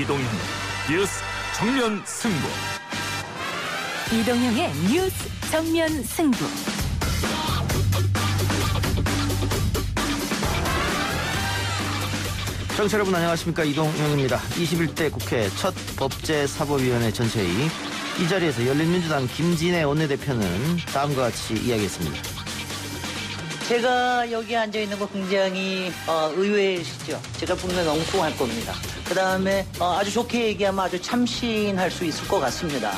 이동형 뉴스 정면 승부. 이동형의 뉴스 정면 승부. 청취자 여러분 안녕하십니까. 이동형입니다. 21대 국회 첫 법제사법위원회 전체회의. 이 자리에서 열린민주당 김진애 원내대표는 다음과 같이 이야기했습니다. 제가 여기 앉아있는 거 굉장히 의외시죠. 제가 분명히 엉뚱할 겁니다. 그 다음에 아주 좋게 얘기하면 아주 참신할 수 있을 것 같습니다.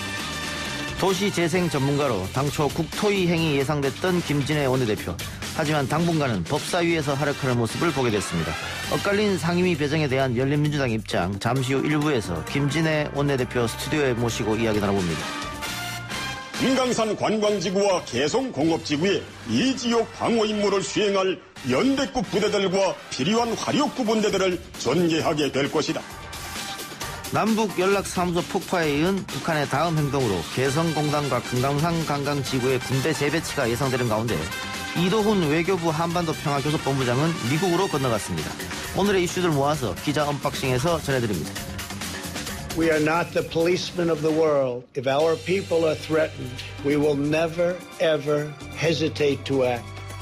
도시재생 전문가로 당초 국토위 행이 예상됐던 김진애 원내대표. 하지만 당분간은 법사위에서 활약하는 모습을 보게 됐습니다. 엇갈린 상임위 배정에 대한 열린민주당 입장, 잠시 후 1부에서 김진애 원내대표 스튜디오에 모시고 이야기 나눠봅니다. 금강산 관광지구와 개성공업지구에 이 지역 방어 임무를 수행할 연대급 부대들과 필요한 화력구 분대들을 전개하게 될 것이다. 남북 연락사무소 폭파에 이은 북한의 다음 행동으로 개성공단과 금강산 관광지구의 군대 재배치가 예상되는 가운데 이도훈 외교부 한반도 평화교섭본부장은 미국으로 건너갔습니다. 오늘의 이슈들 모아서 기자 언박싱에서 전해드립니다. We are not the policemen of the world. If our people are threatened, we will never, ever hesitate to act.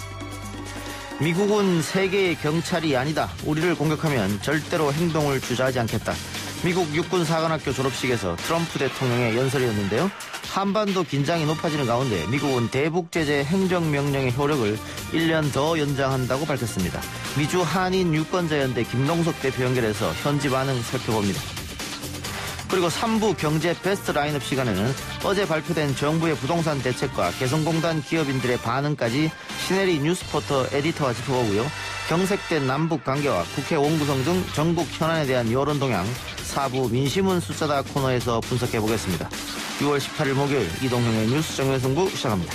미국은 세계의 경찰이 아니다. 우리를 공격하면 절대로 행동을 주저하지 않겠다. 미국 육군사관학교 졸업식에서 트럼프 대통령의 연설이었는데요. 한반도 긴장이 높아지는 가운데 미국은 대북제재 행정명령의 효력을 1년 더 연장한다고 밝혔습니다. 미주 한인 유권자연대 김동석 대표 연결해서 현지 반응 살펴봅니다. 그리고 3부 경제 베스트 라인업 시간에는 어제 발표된 정부의 부동산 대책과 개성공단 기업인들의 반응까지 시네리 뉴스포터 에디터와 짚어보고요. 경색된 남북 관계와 국회 원구성 등 전국 현안에 대한 여론 동향 4부 민심은 숫자다 코너에서 분석해보겠습니다. 6월 18일 목요일 이동형의 뉴스 정면 승부 시작합니다.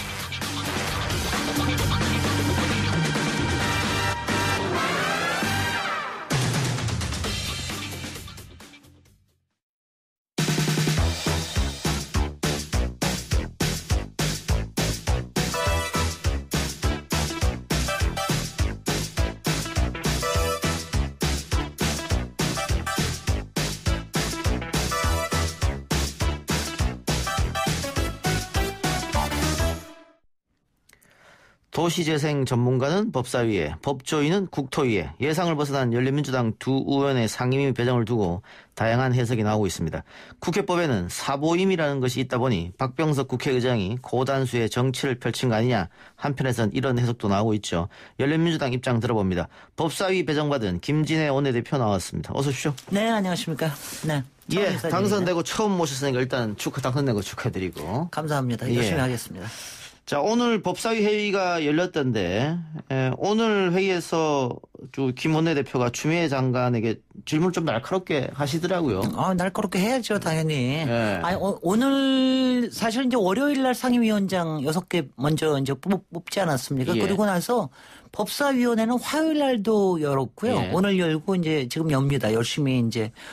도시재생 전문가는 법사위에, 법조인은 국토위에, 예상을 벗어난 열린민주당 두 의원의 상임위 배정을 두고 다양한 해석이 나오고 있습니다. 국회법에는 사보임이라는 것이 있다 보니 박병석 국회의장이 고단수의 정치를 펼친 거 아니냐, 한편에선 이런 해석도 나오고 있죠. 열린민주당 입장 들어봅니다. 법사위 배정받은 김진애 원내대표 나왔습니다. 어서 오십시오. 네, 안녕하십니까. 네. 예, 당선되고 처음 모셨으니까 일단 당선된 거 축하드리고. 감사합니다. 열심히 하겠습니다. 자, 오늘 법사위 회의가 열렸던데, 오늘 회의에서 김 원내대표가 추미애 장관에게 질문을 좀 날카롭게 하시더라고요. 날카롭게 해야죠, 당연히. 예. 아니, 오늘 사실 이제 월요일 날 상임위원장 6개 먼저 이제 뽑지 않았습니까? 예. 그리고 나서 법사위원회는 화요일 날도 열었고요. 예. 오늘 열고 이제 지금 엽니다. 열심히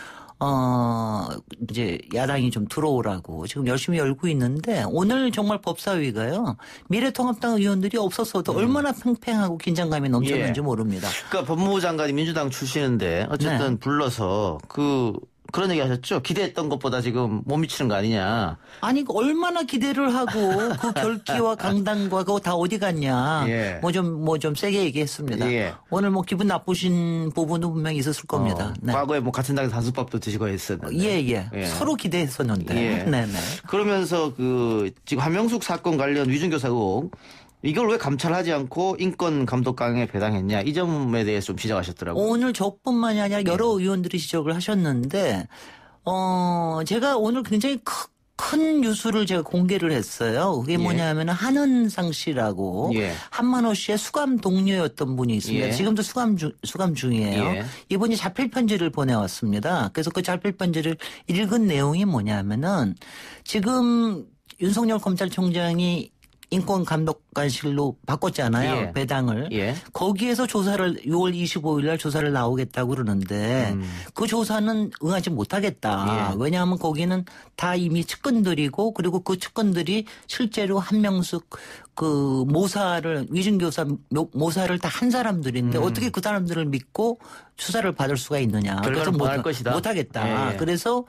이제 야당이 좀 들어오라고 지금 열심히 열고 있는데 오늘 정말 법사위가요. 미래통합당 의원들이 없었어도 얼마나 팽팽하고 긴장감이 넘쳤는지 모릅니다. 그러니까 법무부 장관이 민주당 출신인데 어쨌든 네. 불러서 그런 얘기 하셨죠? 기대했던 것보다 지금 못 미치는 거 아니냐. 아니 얼마나 기대를 하고 그 결기와 강단과 그거 다 어디 갔냐. 예. 뭐 좀 세게 얘기했습니다. 예. 오늘 기분 나쁘신 부분도 분명히 있었을 겁니다. 네. 과거에 같은 당에서 단수밥도 드시고 했었는데. 예. 서로 기대했었는데. 예. 네네. 그러면서 지금 한명숙 사건 관련 위증교사 의혹, 이걸 왜 감찰하지 않고 인권감독관에 배당했냐, 이 점에 대해서 좀 지적하셨더라고요. 오늘 저뿐만이 아니라 여러 의원들이 지적을 하셨는데 제가 오늘 굉장히 큰 뉴스를 제가 공개를 했어요. 그게 뭐냐면 한은상 씨라고 한만호 씨의 수감 동료였던 분이 있습니다. 지금도 수감 중이에요. 이분이 자필 편지를 보내왔습니다. 그래서 그 자필 편지를 읽은 내용이 뭐냐면은 지금 윤석열 검찰총장이 인권감독관실로 바꿨잖아요. 예. 배당을. 예. 거기에서 조사를 6월 25일 날 조사를 나오겠다고 그러는데 그 조사는 응하지 못하겠다. 예. 왜냐하면 거기는 다 이미 측근들이고 그리고 그 측근들이 실제로 한명숙 그 모사를 위증교사 모사를 다 한 사람들인데 어떻게 그 사람들을 믿고 수사를 받을 수가 있느냐. 그래서 못할 것이다. 못하겠다. 예. 그래서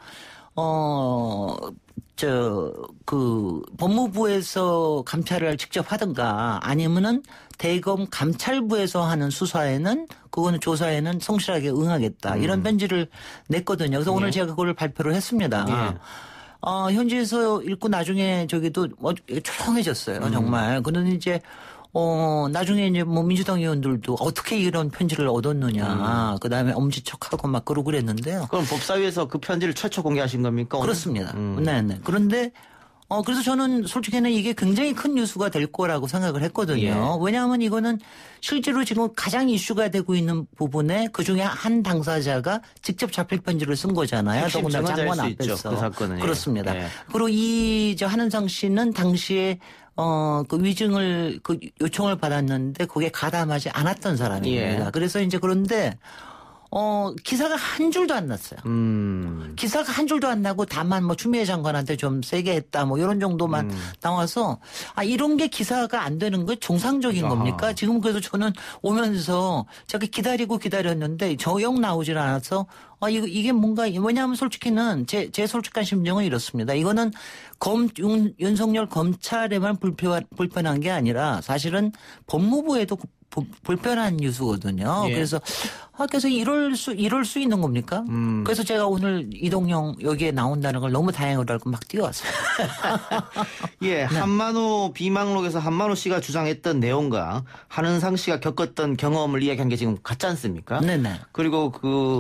법무부에서 감찰을 직접 하든가 아니면은 대검 감찰부에서 하는 수사에는 그거는 조사에는 성실하게 응하겠다. 이런 편지를 냈거든요. 그래서 오늘 제가 그걸 발표를 했습니다. 현지에서 읽고 나중에 저기도 조용해졌어요. 정말. 그런데 이제 나중에 이제 뭐 민주당 의원들도 어떻게 이런 편지를 얻었느냐. 그 다음에 엄지척하고 막 그러고 그랬는데요. 그럼 법사위에서 그 편지를 최초 공개하신 겁니까? 그렇습니다. 네네. 그런데 그래서 저는 솔직히는 이게 굉장히 큰 뉴스가 될 거라고 생각을 했거든요. 예. 왜냐하면 이거는 실제로 지금 가장 이슈가 되고 있는 부분에 그중에 한 당사자가 직접 자필 편지를 쓴 거잖아요. 핵심 더군다나 증언자일 장관 수 있죠, 앞에서. 그 사건은. 예. 그렇습니다. 예. 그리고 한은상 씨는 당시에 그 위증을 그 요청을 받았는데 거기에 가담하지 않았던 사람입니다. 예. 그래서 이제 그런데 기사가 한 줄도 안 났어요. 기사가 한 줄도 안 나고 다만 뭐 추미애 장관한테 좀 세게 했다 뭐 이런 정도만 나와서 이런 게 기사가 안 되는 게 정상적인 겁니까? 지금 그래서 저는 오면서 제가 기다렸는데 저영 나오질 않아서 이게 뭔가 왜냐하면 솔직히는 제 솔직한 심정은 이렇습니다. 이거는 윤석열 검찰에만 불편한 게 아니라 사실은 법무부에도 불편한 뉴스거든요. 예. 그래서 이럴 수 있는 겁니까? 그래서 제가 오늘 이동영 여기에 나온다는 걸 너무 다행으로 알고 막 뛰어왔어요. 예, 한만호 비망록에서 한만호 씨가 주장했던 내용과 한은상 씨가 겪었던 경험을 이야기한 게 지금 같지 않습니까? 네네. 그리고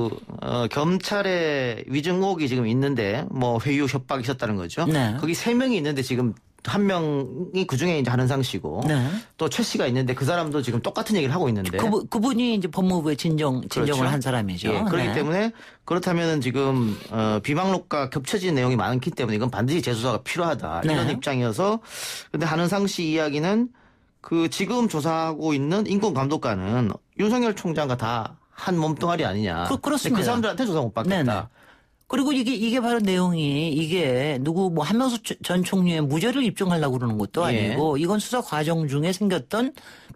검찰의 위증 의혹이 지금 있는데 뭐 회유 협박이 있었다는 거죠. 네. 거기 3명이 있는데 지금 한 명이 그중에 이제 한은상 씨고 네. 또 최 씨가 있는데 그 사람도 지금 똑같은 얘기를 하고 있는데 그분이 이제 법무부에 진정을 그렇죠. 한 사람이죠. 예, 그렇기 네. 때문에 그렇다면은 지금 비방록과 겹쳐진 내용이 많기 때문에 이건 반드시 재수사가 필요하다 이런 네. 입장이어서 근데 한은상 씨 이야기는 그 지금 조사하고 있는 인권감독관은 윤석열 총장과 다 한 몸뚱아리 아니냐. 그렇습니다. 그 사람들한테 조사 못 받겠다. 네네. 그리고 이게 바로 내용이 이게 누구 한명숙 전 총리의 무죄를 입증하려고 그러는 것도 아니고 이건 수사 과정 중에 생겼던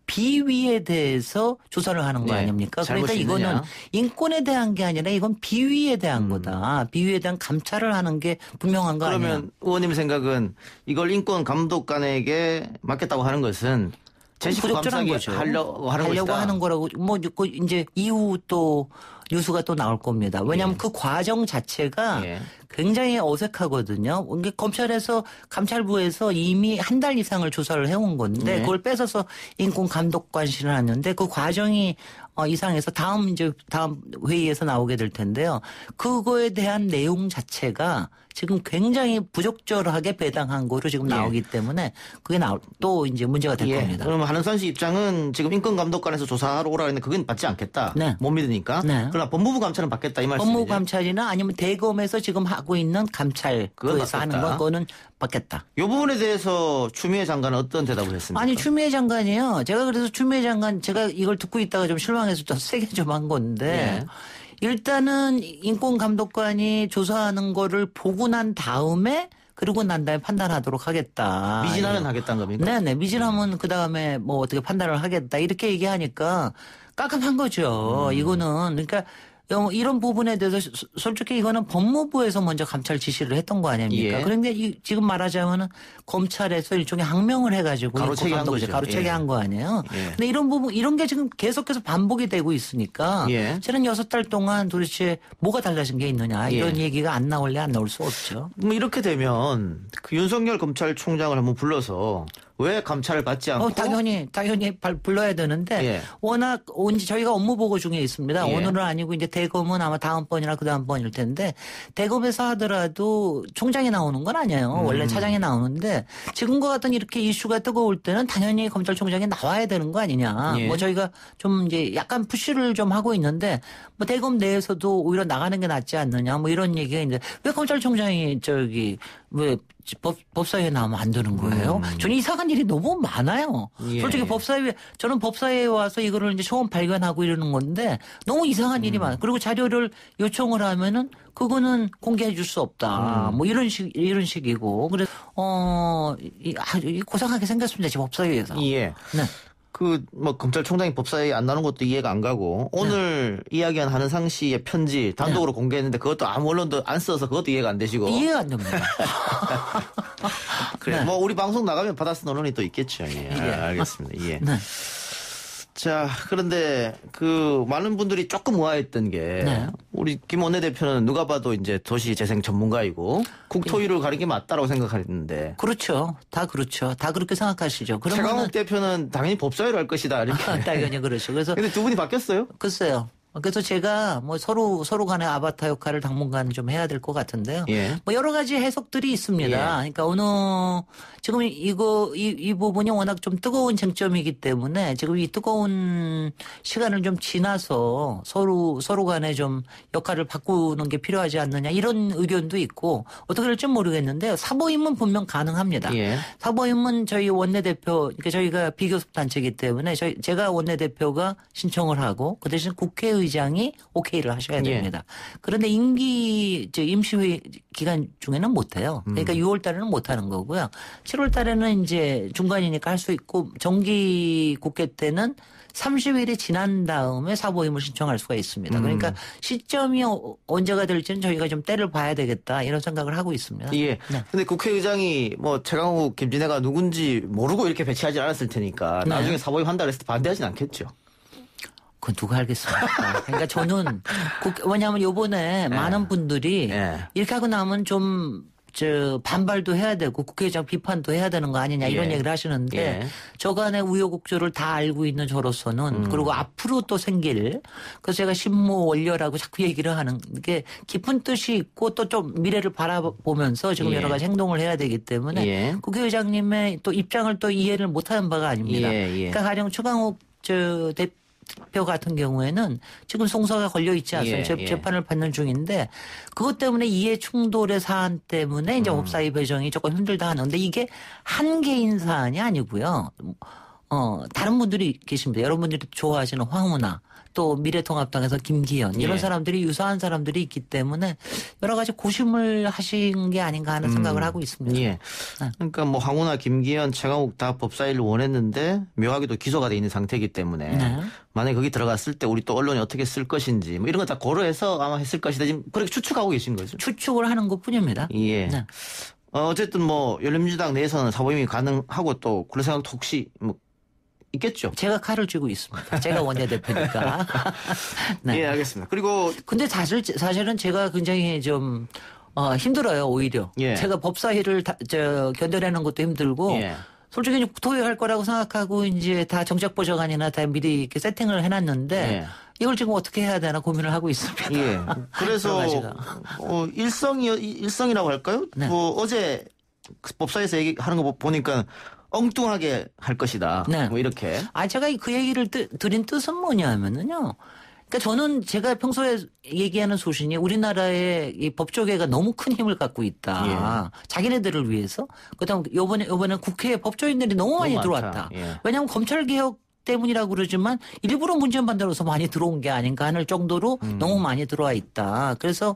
비위에 대해서 조사를 하는 거 아닙니까? 그러니까 이거는 인권에 대한 게 아니라 이건 비위에 대한 거다. 비위에 대한 감찰을 하는 게 분명한 거 아니에요? 그러면 의원님 생각은 이걸 인권감독관에게 맡겼다고 하는 것은 제식 감싸기 하려고 하는 거라고 이제 이후 또 뉴스가 또 나올 겁니다. 왜냐하면 그 과정 자체가 굉장히 어색하거든요. 이게 검찰에서 감찰부에서 이미 한 달 이상을 조사를 해온 건데 그걸 뺏어서 인권감독관실을 하는데 그 과정이 이상해서 다음 회의에서 나오게 될 텐데요. 그거에 대한 내용 자체가 지금 굉장히 부적절하게 배당한 거로 지금 나오기 때문에 그게 또 이제 문제가 될 겁니다. 그럼 한은상 씨 입장은 지금 인권감독관에서 조사하러 오라 했는데 그건 받지 않겠다. 네. 못 믿으니까. 네. 그러나 법무부 감찰은 받겠다 이 말씀이죠. 법무부 감찰이나 아니면 대검에서 지금 하고 있는 감찰 그에서 하는 건 그거는 받겠다. 이 부분에 대해서 추미애 장관은 어떤 대답을 했습니까? 아니 추미애 장관이요. 제가 그래서 추미애 장관 제가 이걸 듣고 있다가 좀 실망해서 좀 세게 좀 한 건데 일단은 인권감독관이 조사하는 거를 보고 난 다음에 그러고 난 다음에 판단하도록 하겠다. 미진하면 하겠다는 겁니까? 네네. 미진하면 그 다음에 뭐 어떻게 판단을 하겠다. 이렇게 얘기하니까 깜깜한 거죠. 이거는 그러니까 이런 부분에 대해서 솔직히 이거는 법무부에서 먼저 감찰 지시를 했던 거 아닙니까? 그런데 지금 말하자면은 검찰에서 일종의 항명을 해가지고 가로채기 한 거죠. 가로채기 한 거 아니에요? 근데 이런 게 지금 계속해서 반복이 되고 있으니까 저는 6달 동안 도대체 뭐가 달라진 게 있느냐 이런 얘기가 안 나올래 안 나올 수 없죠. 뭐 이렇게 되면 그 윤석열 검찰총장을 한번 불러서 왜 감찰을 받지 않고? 당연히 불러야 되는데 워낙 저희가 업무 보고 중에 있습니다. 오늘은 아니고 이제 대검은 아마 다음번이나 그 다음번일 텐데 대검에서 하더라도 총장이 나오는 건 아니에요. 원래 차장이 나오는데 지금과 같은 이렇게 이슈가 뜨거울 때는 당연히 검찰총장이 나와야 되는 거 아니냐. 뭐 저희가 좀 이제 약간 푸시를 좀 하고 있는데 뭐 대검 내에서도 오히려 나가는 게 낫지 않느냐. 뭐 이런 얘기가 있는데 왜 검찰총장이 왜 법사위에 나오면 안 되는 거예요. 저는 이상한 일이 너무 많아요. 예. 솔직히 저는 법사위에 와서 이거를 이제 처음 발견하고 이러는 건데 너무 이상한 일이 많아요. 그리고 자료를 요청을 하면은 그거는 공개해 줄 수 없다. 뭐 이런 식이고. 그래서, 고상하게 생겼습니다. 지금 법사위에서. 예. 네. 뭐 검찰총장이 법사위에 안 나오는 것도 이해가 안 가고 오늘 이야기한 한은상 씨의 편지 단독으로 공개했는데 그것도 아무 언론도 안 써서 그것도 이해가 안 되시고. 이해가 안 됩니다. 그래. 네. 뭐 우리 방송 나가면 받아 쓴 언론이 또 있겠죠. 예. 알겠습니다. 예. 네. 자, 그런데 많은 분들이 조금 의아했던 게 네. 우리 김 원내대표는 누가 봐도 이제 도시재생 전문가이고 국토위를 가는 게 맞다라고 생각했는데. 그렇죠. 다 그렇죠. 다 그렇게 생각하시죠. 그러면은 최강욱 대표는 당연히 법사위를 할 것이다. 이렇게. 당연히 그렇죠. 그래서 근데 두 분이 바뀌었어요? 글쎄요. 그래서 제가 뭐 서로 간의 아바타 역할을 당분간 좀 해야 될 것 같은데요. 예. 뭐 여러 가지 해석들이 있습니다. 예. 그러니까 지금 이 부분이 워낙 좀 뜨거운 쟁점이기 때문에 지금 이 뜨거운 시간을 좀 지나서 서로 간에 좀 역할을 바꾸는 게 필요하지 않느냐 이런 의견도 있고 어떻게 될지 모르겠는데요. 사보임은 분명 가능합니다. 예. 사보임은 저희 원내대표, 그러니까 저희가 비교섭 단체이기 때문에 제가 원내대표가 신청을 하고 그 대신 국회의장이 오케이를 하셔야 됩니다. 그런데 임시회의 기간 중에는 못해요. 그러니까 6월 달에는 못하는 거고요. 7월 달에는 이제 중간이니까 할 수 있고 정기 국회 때는 30일이 지난 다음에 사보임을 신청할 수가 있습니다. 그러니까 시점이 언제가 될지는 저희가 좀 때를 봐야 되겠다 이런 생각을 하고 있습니다. 예. 네. 근데 국회의장이 뭐 최강욱, 김진애가 누군지 모르고 이렇게 배치하지 않았을 테니까 네. 나중에 사보임 한다 그랬을 때 반대하진 않겠죠. 그건 누가 알겠습니까? 그러니까 저는 왜냐하면 요번에 많은 분들이 이렇게 하고 나면 좀 반발도 해야 되고 국회의장 비판도 해야 되는 거 아니냐 이런 얘기를 하시는데 저간의 우여곡절을 다 알고 있는 저로서는 그리고 앞으로 또 생길 그래서 제가 신무 원료라고 자꾸 얘기를 하는 게 깊은 뜻이 있고 또 좀 미래를 바라보면서 지금 여러 가지 행동을 해야 되기 때문에 국회의장님의 또 입장을 또 이해를 못하는 바가 아닙니다. 그러니까 가령 최강욱 대표 같은 경우에는 지금 송사가 걸려 있지 않습니까? 재판을 받는 중인데 그것 때문에 이해 충돌의 사안 때문에 이제 법사위 배정이 조금 힘들다 하는데 이게 한 개인 사안이 아니고요. 다른 분들이 계십니다. 여러분들이 좋아하시는 황운하 또 미래통합당에서 김기현 이런 사람들이 유사한 사람들이 있기 때문에 여러 가지 고심을 하신 게 아닌가 하는 생각을 하고 있습니다. 예. 그러니까 뭐 황운하, 김기현, 최강욱 다 법사위를 원했는데 묘하게도 기소가 돼 있는 상태이기 때문에 만약에 거기 들어갔을 때 우리 또 언론이 어떻게 쓸 것인지 뭐 이런 거 다 고려해서 아마 했을 것이다. 지금 그렇게 추측하고 계신 거죠. 추측을 하는 것뿐입니다. 예. 네. 어쨌든 뭐 열린민주당 내에서는 사보임이 가능하고 또 그런 생각도 혹시 뭐 있겠죠. 제가 칼을 쥐고 있습니다. 제가 원내대표니까. 네. 예, 알겠습니다. 그리고 근데 사실은 제가 굉장히 좀 힘들어요. 오히려 제가 법사위를 견뎌내는 것도 힘들고. 솔직히 국토위 할 거라고 생각하고 이제 다 정책보좌관이나 다 미리 이렇게 세팅을 해놨는데 이걸 지금 어떻게 해야 되나 고민을 하고 있습니다. 예. 그래서 일성이라고 할까요? 뭐 어제 법사위에서 얘기하는 거 보니까 엉뚱하게 할 것이다. 뭐 이렇게. 제가 그 얘기를 드린 뜻은 뭐냐면은요. 그러니까 저는 제가 평소에 얘기하는 소신이 우리나라의 이 법조계가 너무 큰 힘을 갖고 있다. 자기네들을 위해서. 그다음 요번에 국회에 법조인들이 너무 많이 들어왔다. 왜냐하면 검찰개혁 때문이라고 그러지만 일부러 문제만 만들어서 많이 들어온 게 아닌가 하는 정도로 너무 많이 들어와 있다. 그래서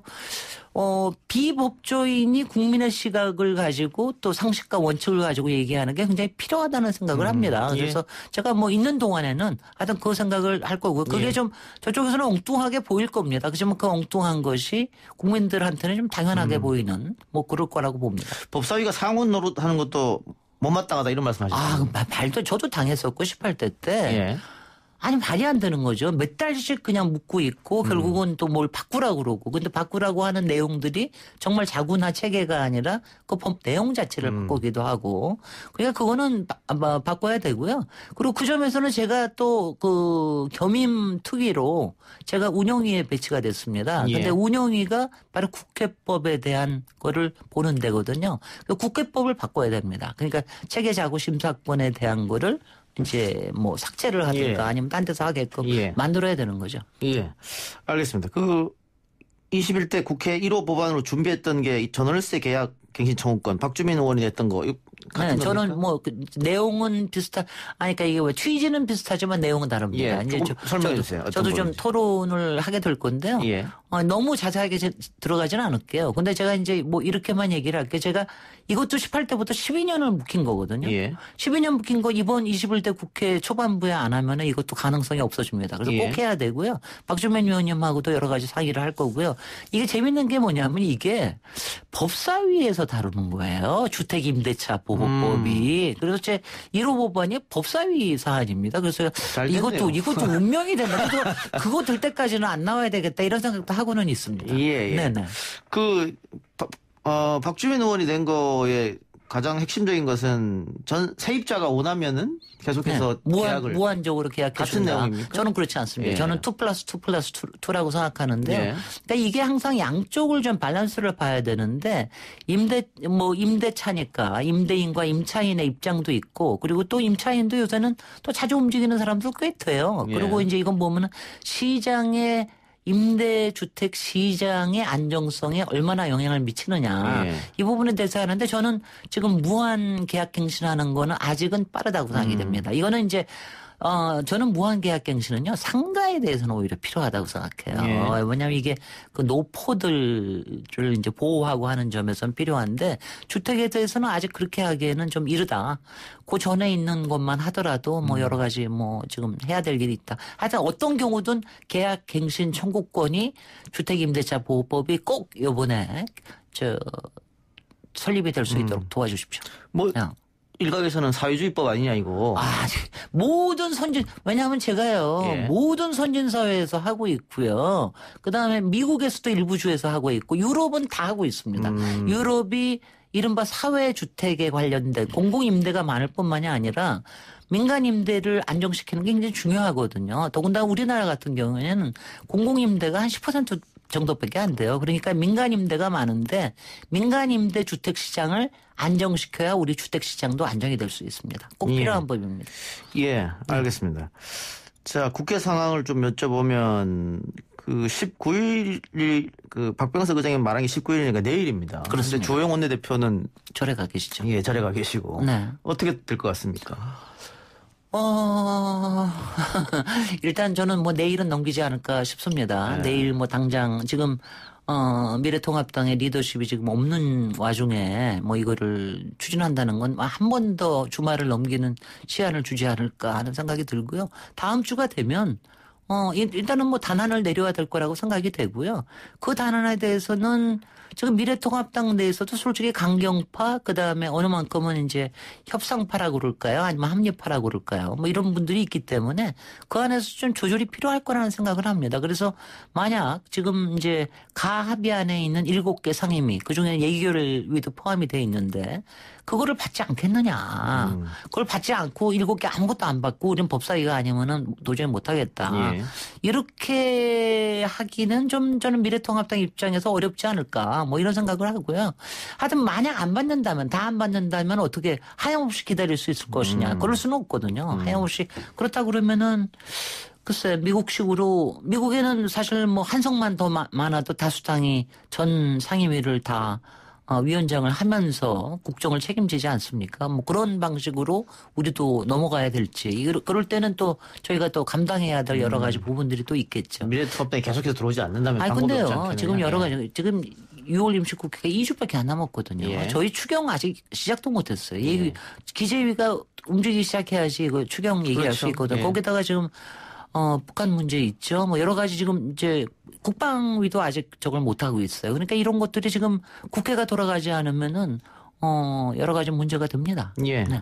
비법조인이 국민의 시각을 가지고 또 상식과 원칙을 가지고 얘기하는 게 굉장히 필요하다는 생각을 합니다. 그래서 제가 뭐 있는 동안에는 하여튼 그 생각을 할 거고 그게 좀 저쪽에서는 엉뚱하게 보일 겁니다. 그렇지만 그 엉뚱한 것이 국민들한테는 좀 당연하게 보이는 뭐 그럴 거라고 봅니다. 법사위가 상원 노릇하는 것도 못마땅하다 이런 말씀하셨죠. 말도 저도 당했었고 18대 때. 아니 말이 안 되는 거죠. 몇 달씩 그냥 묻고 있고 결국은 또 뭘 바꾸라고 그러고. 근데 바꾸라고 하는 내용들이 정말 자구나 체계가 아니라 그 법 내용 자체를 바꾸기도 하고. 그러니까 그거는 바꿔야 되고요. 그리고 그 점에서는 제가 또 그 겸임 특위로 제가 운영위에 배치가 됐습니다. 근데 운영위가 바로 국회법에 대한 거를 보는 데거든요. 국회법을 바꿔야 됩니다. 그러니까 체계 자구 심사권에 대한 거를 이제 뭐 삭제를 하든가 아니면 딴 데서 하게끔 만들어야 되는 거죠. 예. 알겠습니다. 21대 국회 1호 법안으로 준비했던 게 전월세 계약 갱신 청구권 박주민 의원이 냈던 거 같은 네, 저는 뭐 내용은 그러니까 이게 왜 취지는 비슷하지만 내용은 다릅니다. 예, 조금 설명해 주세요. 저도 좀 토론을 하게 될 건데요. 예. 너무 자세하게 들어가지는 않을게요. 근데 제가 이제 뭐 이렇게만 얘기를 할게요. 제가 이것도 18대부터 12년을 묵힌 거거든요. 예. 12년 묵힌 거 이번 21대 국회 초반부에 안 하면 이것도 가능성이 없어집니다. 그래서 꼭 해야 되고요. 박주민 의원님하고도 여러 가지 상의를 할 거고요. 이게 재밌는 게 뭐냐면 이게 법사위에서 다루는 거예요. 주택임대차 보호법이. 그래서 제 1호 법안이 법사위 사안입니다. 그래서 이것도 운명이 된다. 그래서 그거 될 때까지는 안 나와야 되겠다 이런 생각도 하고는 있습니다. 예. 네네. 박주민 의원이 낸 거에 가장 핵심적인 것은 세입자가 원하면은 계속해서 계약을 무한적으로 계약해 같은 준다. 내용입니까? 저는 그렇지 않습니다. 예. 저는 2+2+2라고 생각하는데요. 예. 그러니까 이게 항상 양쪽을 좀 밸런스를 봐야 되는데 임대차니까 임대인과 임차인의 입장도 있고 그리고 또 임차인도 요새는 또 자주 움직이는 사람도 꽤 돼요. 예. 그리고 이제 이건 보면은 시장의 임대주택 시장의 안정성에 얼마나 영향을 미치느냐. 예. 이 부분에 대해서 하는데 저는 지금 무한 계약 갱신하는 거는 아직은 빠르다고 생각이 됩니다. 이거는 이제 저는 무한계약갱신은요, 상가에 대해서는 오히려 필요하다고 생각해요. 예. 왜냐하면 이게 그 노포들을 이제 보호하고 하는 점에서는 필요한데, 주택에 대해서는 아직 그렇게 하기에는 좀 이르다. 그 전에 있는 것만 하더라도 뭐 여러 가지 뭐 지금 해야 될 일이 있다. 하여튼 어떤 경우든 계약갱신 청구권이 주택임대차 보호법이 꼭 요번에 설립이 될 수 있도록 도와주십시오. 뭐, 일각에서는 사회주의법 아니냐 이거. 모든 왜냐하면 제가요, 예. 모든 선진사회에서 하고 있고요. 그 다음에 미국에서도 일부 주에서 하고 있고, 유럽은 다 하고 있습니다. 유럽이 이른바 사회주택에 관련된 공공임대가 많을 뿐만이 아니라 민간임대를 안정시키는 게 굉장히 중요하거든요. 더군다나 우리나라 같은 경우에는 공공임대가 한 10% 정도밖에 안 돼요. 그러니까 민간임대가 많은데 민간임대 주택시장을 안정시켜야 우리 주택시장도 안정이 될 수 있습니다. 꼭 필요한 법입니다. 예, 알겠습니다. 자, 국회 상황을 좀 여쭤보면 그 19일 그 박병석 의장이 말한 게 19일이니까 내일입니다. 그런데 주호영 원내대표는 절에 가 계시죠. 예, 절에 가 계시고. 네. 어떻게 될 것 같습니까? 일단 저는 뭐 내일은 넘기지 않을까 싶습니다. 네. 내일 뭐 당장 지금 미래통합당의 리더십이 지금 없는 와중에 뭐 이거를 추진한다는 건 한 번 더 주말을 넘기는 시한을 주지 않을까 하는 생각이 들고요. 다음 주가 되면 일단은 뭐 단안을 내려야 될 거라고 생각이 되고요. 그 단안에 대해서는 지금 미래통합당 내에서도 솔직히 강경파, 그 다음에 어느 만큼은 이제 협상파라고 그럴까요? 아니면 합리파라고 그럴까요? 뭐 이런 분들이 있기 때문에 그 안에서 좀 조절이 필요할 거라는 생각을 합니다. 그래서 만약 지금 이제 가합의 안에 있는 7개 상임위, 그 중에 예결위도 포함이 돼 있는데 그거를 받지 않겠느냐. 그걸 받지 않고 7개 아무것도 안 받고 우리는 법사위가 아니면은 도저히 못하겠다. 예. 이렇게 하기는 좀 저는 미래통합당 입장에서 어렵지 않을까. 뭐 이런 생각을 하고요. 하여튼 만약 안 받는다면 다 안 받는다면 어떻게 하염없이 기다릴 수 있을 것이냐. 그럴 수는 없거든요. 하염없이. 그렇다 그러면은 글쎄 미국식으로 미국에는 사실 뭐 한석만 더 많아도 다수당이 전 상임위를 다 위원장을 하면서 국정을 책임지지 않습니까? 뭐 그런 방식으로 우리도 넘어가야 될지 그럴 때는 또 저희가 또 감당해야 될 여러 가지 부분들이 또 있겠죠. 미래통합당이 계속해서 들어오지 않는다면 근데요. 지금 여러 가지 지금 6월 임시국회가 2주밖에 안 남았거든요. 예. 저희 추경 아직 시작도 못했어요. 예. 기재위가 움직이기 시작해야지 이거 추경 얘기할 수 있거든요. 예. 거기다가 지금 북한 문제 있죠. 뭐 여러 가지 지금 이제 국방위도 아직 저걸 못 하고 있어요. 그러니까 이런 것들이 지금 국회가 돌아가지 않으면은 여러 가지 문제가 됩니다. 예. 네.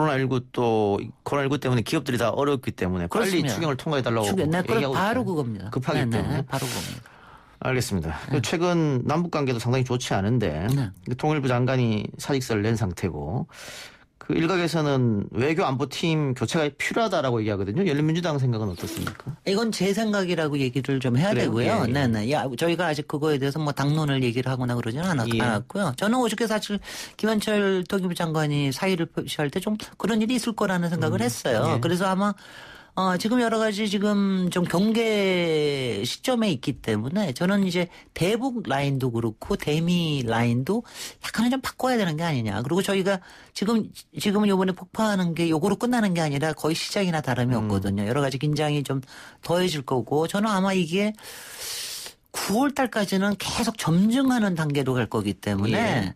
코로나19 때문에 기업들이 다 어렵기 때문에 그렇습니다. 빨리 추경을 통과해 달라고 얘기하고 바로 있어요. 그겁니다. 급하기 네네, 때문에. 바로 그겁니다. 알겠습니다. 최근 남북 관계도 상당히 좋지 않은데 통일부 장관이 사직서를 낸 상태고 그 일각에서는 외교 안보팀 교체가 필요하다라고 얘기하거든요. 열린민주당 생각은 어떻습니까? 이건 제 생각이라고 얘기를 좀 해야 그래요? 되고요. 예. 네네. 저희가 아직 그거에 대해서 뭐 당론을 얘기를 하거나 그러지는 않았고요. 저는 어저께 사실 김현철 통일부 장관이 사의를 표시할 때 좀 그런 일이 있을 거라는 생각을 했어요. 예. 그래서 아마 지금 여러 가지 지금 좀 경계 시점에 있기 때문에 저는 이제 대북 라인도 그렇고 대미 라인도 약간은 좀 바꿔야 되는 게 아니냐. 그리고 저희가 지금은 요번에 폭파하는 게 요거로 끝나는 게 아니라 거의 시작이나 다름이 없거든요. 여러 가지 긴장이 좀 더해질 거고 저는 아마 이게 9월 달까지는 계속 점증하는 단계로 갈 거기 때문에 예.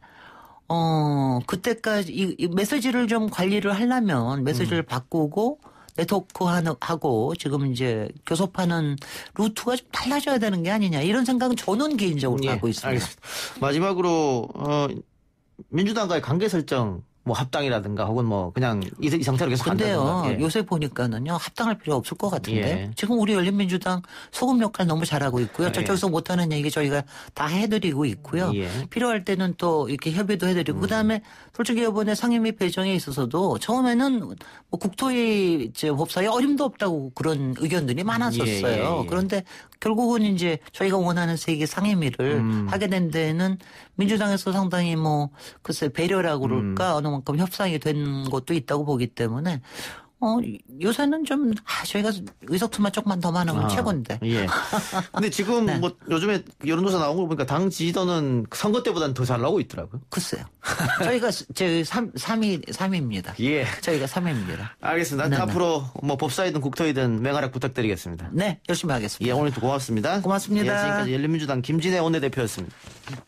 그때까지 이 메시지를 좀 관리를 하려면 메시지를 바꾸고 네트워크하고 지금 이제 교섭하는 루트가 좀 달라져야 되는 게 아니냐 이런 생각은 저는 개인적으로 갖고 있습니다. 알겠습니다. 마지막으로 민주당과의 관계 설정 뭐 합당이라든가 혹은 뭐 그냥 이 상태로 계속 근데요 간다든가. 예. 요새 보니까는요 합당할 필요 없을 것 같은데 예. 지금 우리 열린민주당 소금 역할 너무 잘하고 있고요. 예. 저쪽에서 못하는 얘기 저희가 다 해드리고 있고요. 예. 필요할 때는 또 이렇게 협의도 해드리고 그다음에 솔직히 이번에 상임위 배정에 있어서도 처음에는 뭐 국토위 법사위 어림도 없다고 그런 의견들이 많았었어요. 예. 그런데 결국은 이제 저희가 원하는 세계 상임위를 하게 된 데는 민주당에서 상당히 뭐 글쎄 배려라고 그럴까 어느 만큼 협상이 된 것도 있다고 보기 때문에 요새는 좀 저희가 의석수만 조금만 더 많으면 최고인데. 예. 근데 지금 네. 뭐 요즘에 여론조사 나온 걸 보니까 당 지지도는 선거 때보다는 더 잘 나오고 있더라고요. 글쎄요. 저희가 3위입니다. 예. 저희가 3위입니다. 알겠습니다. 네네. 앞으로 뭐 법사위든 국토위든 맹활약 부탁드리겠습니다. 네, 열심히 하겠습니다. 예, 오늘도 고맙습니다. 고맙습니다. 예, 지금까지 열린민주당 김진애 원내대표였습니다.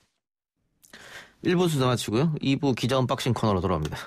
1부 순서 마치고요. 2부 기자 언박싱 코너로 돌아옵니다.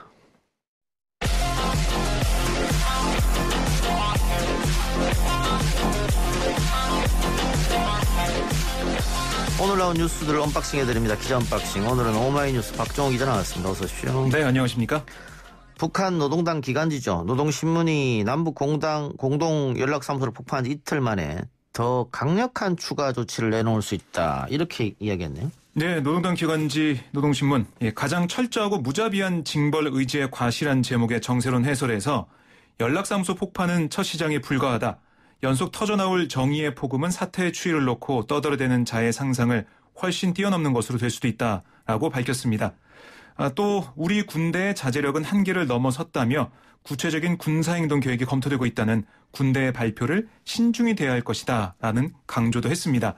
오늘 나온 뉴스들을 언박싱 해드립니다. 기자 언박싱. 오늘은 오마이뉴스 박정호 기자 나왔습니다. 어서 오십시오. 네, 안녕하십니까? 북한 노동당 기간지죠. 노동신문이 남북 공동 연락사무소를 폭파한 지 이틀 만에 더 강력한 추가 조치를 내놓을 수 있다. 이렇게 이야기했네요. 네, 노동당 기관지 노동신문 가장 철저하고 무자비한 징벌 의지의 과실한 제목의 정세론 해설에서 연락사무소 폭파는 첫 시장에 불과하다. 연속 터져나올 정의의 폭음은 사태의 추이를 놓고 떠들어대는 자의 상상을 훨씬 뛰어넘는 것으로 될 수도 있다라고 밝혔습니다. 또 우리 군대의 자제력은 한계를 넘어섰다며 구체적인 군사행동 계획이 검토되고 있다는 군대의 발표를 신중히 대해야 할 것이다 라는 강조도 했습니다.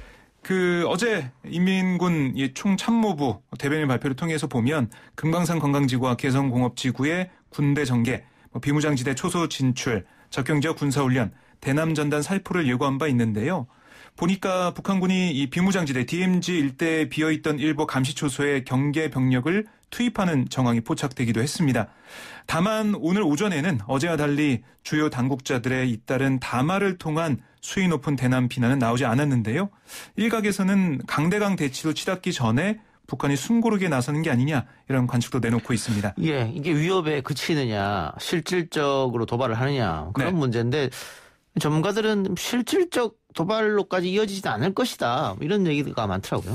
어제 인민군 총참모부 대변인 발표를 통해서 보면 금강산 관광지구와 개성공업지구의 군대 전개, 비무장지대 초소 진출, 적경지역 군사훈련, 대남전단 살포를 예고한 바 있는데요. 보니까 북한군이 이 비무장지대 DMZ 일대에 비어있던 일부 감시초소에 경계 병력을 투입하는 정황이 포착되기도 했습니다. 다만 오늘 오전에는 어제와 달리 주요 당국자들의 잇따른 담화를 통한 수위 높은 대남 비난은 나오지 않았는데요. 일각에서는 강대강 대치로 치닫기 전에 북한이 숨고르게 나서는 게 아니냐 이런 관측도 내놓고 있습니다. 예, 이게 위협에 그치느냐 실질적으로 도발을 하느냐 그런 네. 문제인데 전문가들은 실질적 도발로까지 이어지지 않을 것이다 이런 얘기가 많더라고요.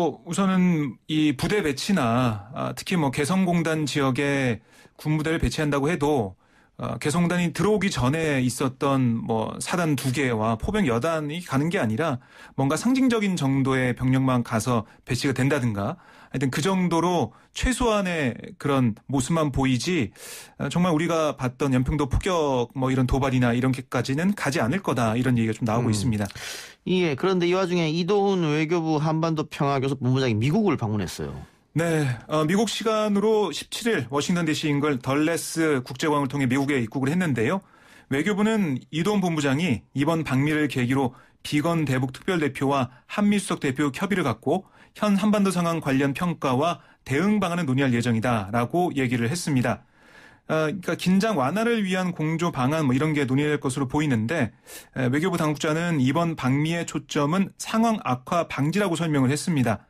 우선은 이 부대 배치나 특히 개성공단 지역에 군부대를 배치한다고 해도 개성공단이 들어오기 전에 있었던 사단 2개와 포병 여단이 가는 게 아니라 뭔가 상징적인 정도의 병력만 가서 배치가 된다든가 하여튼 그 정도로 최소한의 그런 모습만 보이지 정말 우리가 봤던 연평도 포격 이런 도발이나 이런 게까지는 가지 않을 거다 이런 얘기가 좀 나오고 있습니다. 예, 그런데 이 와중에 이도훈 외교부 한반도 평화교섭본부장이 미국을 방문했어요. 네, 미국 시간으로 17일 워싱턴 DC 인근 덜레스 국제공항을 통해 미국에 입국을 했는데요. 외교부는 이도훈 본부장이 이번 방미를 계기로 비건 대북 특별대표와 한미수석 대표 협의를 갖고 현 한반도 상황 관련 평가와 대응 방안을 논의할 예정이다라고 얘기를 했습니다. 그러니까 긴장 완화를 위한 공조 방안 이런 게 논의될 것으로 보이는데 외교부 당국자는 이번 방미의 초점은 상황 악화 방지라고 설명을 했습니다.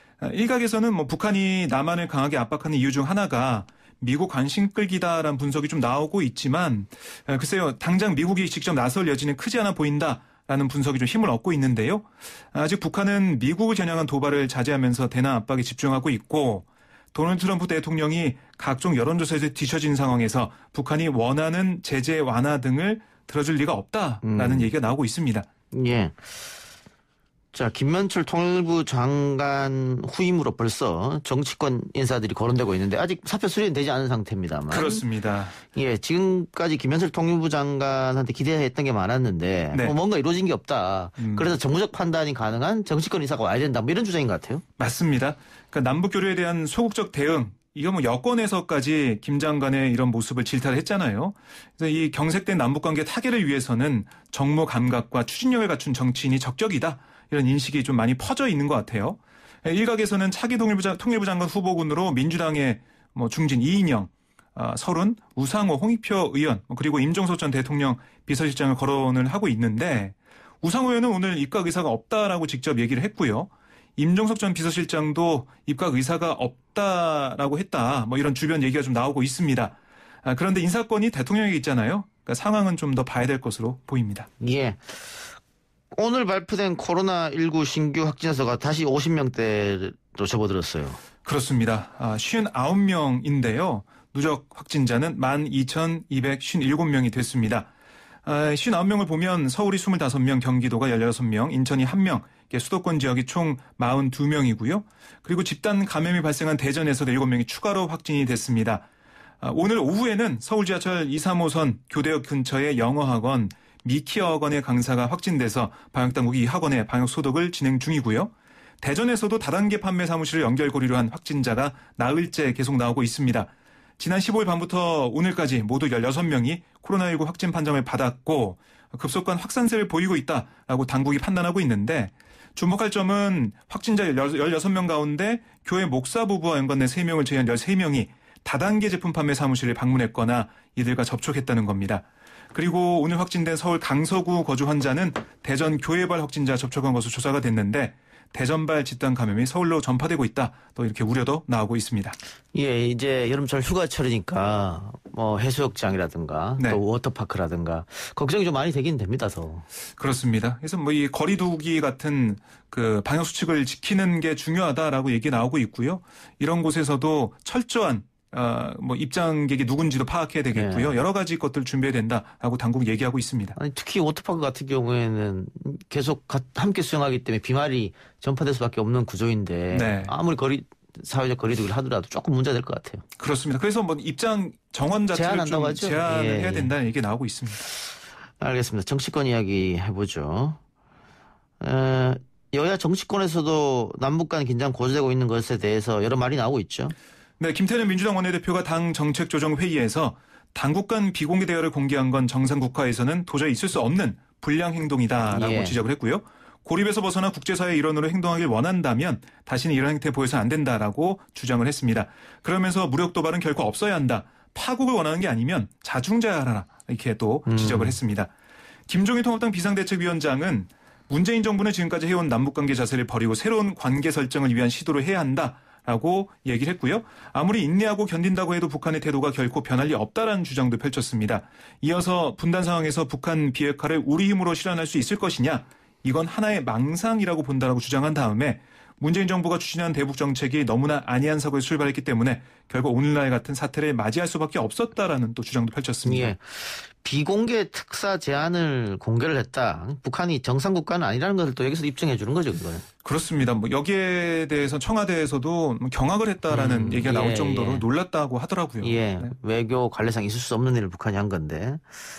일각에서는 북한이 남한을 강하게 압박하는 이유 중 하나가 미국 관심 끌기다라는 분석이 좀 나오고 있지만 글쎄요 당장 미국이 직접 나설 여지는 크지 않아 보인다라는 분석이 좀 힘을 얻고 있는데요. 아직 북한은 미국을 겨냥한 도발을 자제하면서 대남 압박에 집중하고 있고 도널드 트럼프 대통령이 각종 여론조사에서 뒤처진 상황에서 북한이 원하는 제재 완화 등을 들어줄 리가 없다라는 얘기가 나오고 있습니다. 예. 자, 김명철 통일부 장관 후임으로 벌써 정치권 인사들이 거론되고 있는데 아직 사표 수리는 되지 않은 상태입니다만. 그렇습니다. 예, 지금까지 김명철 통일부 장관한테 기대했던 게 많았는데 네. 뭔가 이루어진 게 없다. 그래서 정무적 판단이 가능한 정치권 인사가 와야 된다. 뭐 이런 주장인 것 같아요. 맞습니다. 그러니까 남북 교류에 대한 소극적 대응, 이거 뭐 여권에서까지 김 장관의 이런 모습을 질타를 했잖아요. 그래서 이 경색된 남북관계 타개를 위해서는 정무 감각과 추진력을 갖춘 정치인이 적격이다. 이런 인식이 좀 많이 퍼져 있는 것 같아요. 일각에서는 차기 통일부 장관 후보군으로 민주당의 뭐 중진 이인영, 설훈, 우상호, 홍익표 의원, 그리고 임종석 전 대통령 비서실장을 거론을 하고 있는데 우상호 의원은 오늘 입각 의사가 없다라고 직접 얘기를 했고요. 임종석 전 비서실장도 입각 의사가 없다라고 했다. 뭐 이런 주변 얘기가 좀 나오고 있습니다. 그런데 인사권이 대통령에게 있잖아요. 그러니까 상황은 좀 더 봐야 될 것으로 보입니다. 예. 오늘 발표된 코로나19 신규 확진자 수가 다시 50명대로 접어들었어요. 그렇습니다. 59명인데요. 누적 확진자는 12,257명이 됐습니다. 59명을 보면 서울이 25명, 경기도가 16명, 인천이 1명, 수도권 지역이 총 42명이고요. 그리고 집단 감염이 발생한 대전에서도 7명이 추가로 확진이 됐습니다. 오늘 오후에는 서울 지하철 2, 3호선 교대역 근처의 영어학원 미키어학원의 강사가 확진돼서 방역당국이 이 학원에 방역소독을 진행 중이고요. 대전에서도 다단계 판매 사무실을 연결고리로 한 확진자가 나흘째 계속 나오고 있습니다. 지난 15일 밤부터 오늘까지 모두 16명이 코로나19 확진 판정을 받았고 급속한 확산세를 보이고 있다라고 당국이 판단하고 있는데 주목할 점은 확진자 16명 가운데 교회 목사 부부와 연관된 3명을 제외한 13명이 다단계 제품 판매 사무실을 방문했거나 이들과 접촉했다는 겁니다. 그리고 오늘 확진된 서울 강서구 거주 환자는 대전 교회발 확진자 접촉한 것으로 조사가 됐는데 대전발 집단 감염이 서울로 전파되고 있다. 또 이렇게 우려도 나오고 있습니다. 예, 이제 여름철 휴가철이니까 뭐 해수욕장이라든가 네. 또 워터파크라든가 걱정이 좀 많이 되긴 됩니다. 더. 그렇습니다. 그래서 뭐 이 거리두기 같은 그 방역 수칙을 지키는 게 중요하다라고 얘기 나오고 있고요. 이런 곳에서도 철저한 뭐 입장객이 누군지도 파악해야 되겠고요. 네. 여러 가지 것들 준비해야 된다라고 당국 얘기하고 있습니다. 아니, 특히 워터파크 같은 경우에는 계속 함께 수영하기 때문에 비말이 전파될 수밖에 없는 구조인데 네. 아무리 사회적 거리두기를 하더라도 조금 문제가 될 것 같아요. 그렇습니다. 그래서 뭐 입장 정원 자체를 좀 하죠? 제한을 예. 해야 된다는 얘기 나오고 있습니다. 알겠습니다. 정치권 이야기 해보죠. 여야 정치권에서도 남북 간 긴장 고조되고 있는 것에 대해서 여러 말이 나오고 있죠. 네, 김태년 민주당 원내대표가 당 정책조정회의에서 당국 간 비공개 대화를 공개한 건 정상 국가에서는 도저히 있을 수 없는 불량 행동이다라고 예. 지적을 했고요. 고립에서 벗어나 국제사회 일원으로 행동하길 원한다면 다시는 이런 행태 보여서 안 된다라고 주장을 했습니다. 그러면서 무력 도발은 결코 없어야 한다. 파국을 원하는 게 아니면 자중자애하라. 이렇게 또 지적을 했습니다. 김종인 통합당 비상대책위원장은 문재인 정부는 지금까지 해온 남북관계 자세를 버리고 새로운 관계 설정을 위한 시도를 해야 한다라고 얘기를 했고요. 아무리 인내하고 견딘다고 해도 북한의 태도가 결코 변할 리 없다라는 주장도 펼쳤습니다. 이어서 분단 상황에서 북한 비핵화를 우리 힘으로 실현할 수 있을 것이냐. 이건 하나의 망상이라고 본다라고 주장한 다음에 문재인 정부가 추진한 대북 정책이 너무나 안이한 사고에서 출발했기 때문에 결국 오늘날 같은 사태를 맞이할 수밖에 없었다라는 또 주장도 펼쳤습니다. 예. 비공개 특사 제안을 공개를 했다. 북한이 정상국가는 아니라는 것을 또 여기서 입증해 주는 거죠, 그거는. 그렇습니다. 뭐 여기에 대해서 청와대에서도 경악을 했다라는 얘기가 나올 정도로 놀랐다고 하더라고요. 예. 네. 외교 관례상 있을 수 없는 일을 북한이 한 건데.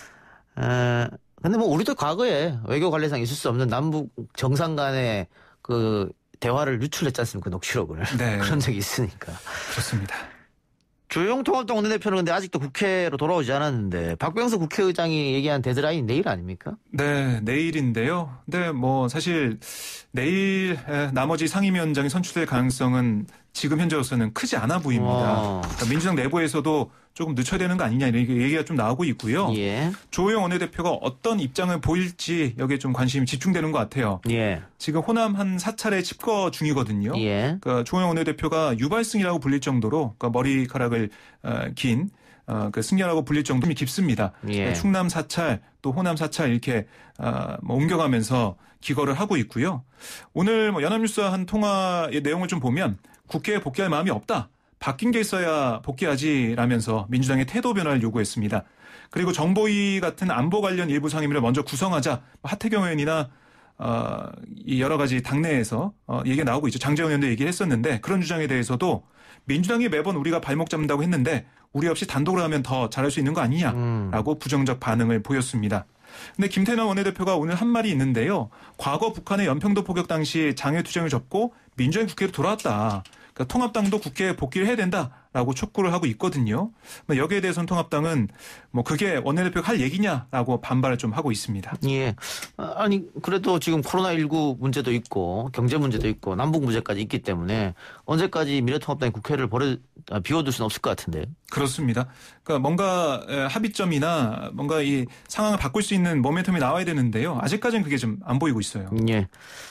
근데 뭐 우리도 과거에 외교 관례상 있을 수 없는 남북 정상 간의 그 대화를 유출했지 않습니까? 그 녹취록을. 네. 그런 적이 있으니까. 그렇습니다. 주호영 통합당 원내대표는 근데 아직도 국회로 돌아오지 않았는데 박병석 국회의장이 얘기한 데드라인 내일 아닙니까? 네, 내일인데요. 근데 뭐 사실 내일 나머지 상임위원장이 선출될 가능성은 지금 현재로서는 크지 않아 보입니다. 그러니까 민주당 내부에서도 조금 늦춰야 되는 거 아니냐 이런 얘기가 좀 나오고 있고요. 예. 주호영 원내대표가 어떤 입장을 보일지 여기에 좀 관심이 집중되는 것 같아요. 예. 지금 호남 한 4차례 집거 중이거든요. 예. 그러니까 주호영 원내대표가 유발승이라고 불릴 정도로 그러니까 머리카락을 긴 그 승려라고 불릴 정도로 깊습니다. 예. 충남 사찰 또 호남 사찰 이렇게 뭐 옮겨가면서 기거를 하고 있고요. 오늘 뭐 연합뉴스와 한 통화의 내용을 좀 보면 국회에 복귀할 마음이 없다. 바뀐 게 있어야 복귀하지라면서 민주당의 태도 변화를 요구했습니다. 그리고 정보위 같은 안보 관련 일부 상임위를 먼저 구성하자 하태경 의원이나 이 여러 가지 당내에서 얘기가 나오고 있죠. 장제원 의원도 얘기를 했었는데 그런 주장에 대해서도 민주당이 매번 우리가 발목 잡는다고 했는데 우리 없이 단독으로 하면 더 잘할 수 있는 거 아니냐라고 부정적 반응을 보였습니다. 근데 김태년 원내대표가 오늘 한 말이 있는데요. 과거 북한의 연평도 포격 당시 장외투쟁을 접고 민주당이 국회로 돌아왔다. 그러니까 통합당도 국회에 복귀를 해야 된다라고 촉구를 하고 있거든요. 여기에 대해서는 통합당은 뭐 그게 원내대표가 할 얘기냐라고 반발을 좀 하고 있습니다. 예. 아니 그래도 지금 코로나19 문제도 있고 경제 문제도 있고 남북 문제까지 있기 때문에 언제까지 미래통합당이 국회를 비워둘 수는 없을 것 같은데요. 그렇습니다. 그러니까 뭔가 합의점이나 뭔가 이 상황을 바꿀 수 있는 모멘텀이 나와야 되는데요. 아직까지는 그게 좀 안 보이고 있어요. 예.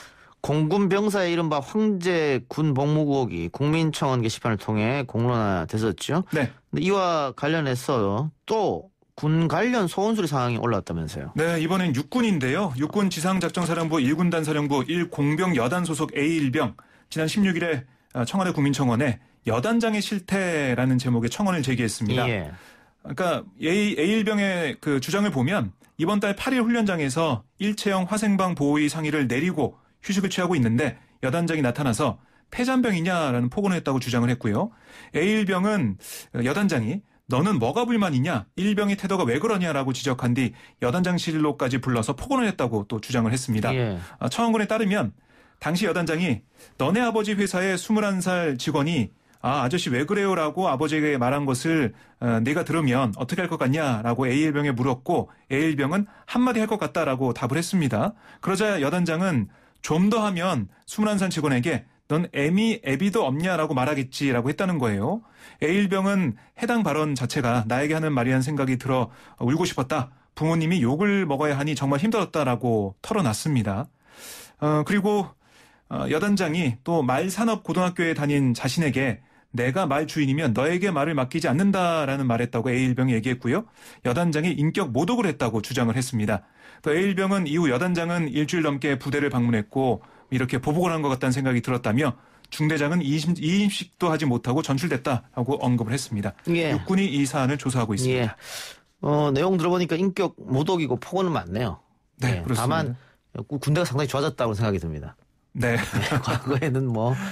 공군 병사의 이른바 황제 군 복무 의혹이 국민청원 게시판을 통해 공론화됐었죠. 네. 근데 이와 관련해서 또 군 관련 소원수리 상황이 올라왔다면서요. 네, 이번엔 육군인데요. 육군 지상작전사령부 1군단 사령부 1공병 여단 소속 A1병 지난 16일에 청와대 국민청원에 여단장의 실태라는 제목의 청원을 제기했습니다. 예. 그러니까 A1병의 그 주장을 보면 이번 달 8일 훈련장에서 일체형 화생방 보호의 상의를 내리고 휴식을 취하고 있는데 여단장이 나타나서 폐잔병이냐라는 폭언을 했다고 주장을 했고요. A1병은 여단장이 너는 뭐가 불만이냐? 1병의 태도가 왜 그러냐라고 지적한 뒤 여단장실로까지 불러서 폭언을 했다고 또 주장을 했습니다. 예. 청원군에 따르면 당시 여단장이 너네 아버지 회사의 21살 직원이 아저씨 왜 그래요라고 아버지에게 말한 것을 내가 들으면 어떻게 할 것 같냐라고 A1병에 물었고 A1병은 한마디 할 것 같다라고 답을 했습니다. 그러자 여단장은 좀 더 하면 21살 직원에게 넌 애비도 없냐라고 말하겠지라고 했다는 거예요. A1병은 해당 발언 자체가 나에게 하는 말이라는 생각이 들어 울고 싶었다. 부모님이 욕을 먹어야 하니 정말 힘들었다라고 털어놨습니다. 그리고 여단장이 또 말산업고등학교에 다닌 자신에게 내가 말 주인이면 너에게 말을 맡기지 않는다라는 말했다고 A1병이 얘기했고요. 여단장이 인격 모독을 했다고 주장을 했습니다. 또 A1병은 이후 여단장은 일주일 넘게 부대를 방문했고 이렇게 보복을 한 것 같다는 생각이 들었다며 중대장은 이임식도 하지 못하고 전출됐다라고 언급을 했습니다. 예. 육군이 이 사안을 조사하고 있습니다. 예. 내용 들어보니까 인격 모독이고 폭언은 많네요. 네, 예. 그렇습니다. 다만 군대가 상당히 좋아졌다고 생각이 듭니다. 네. 과거에는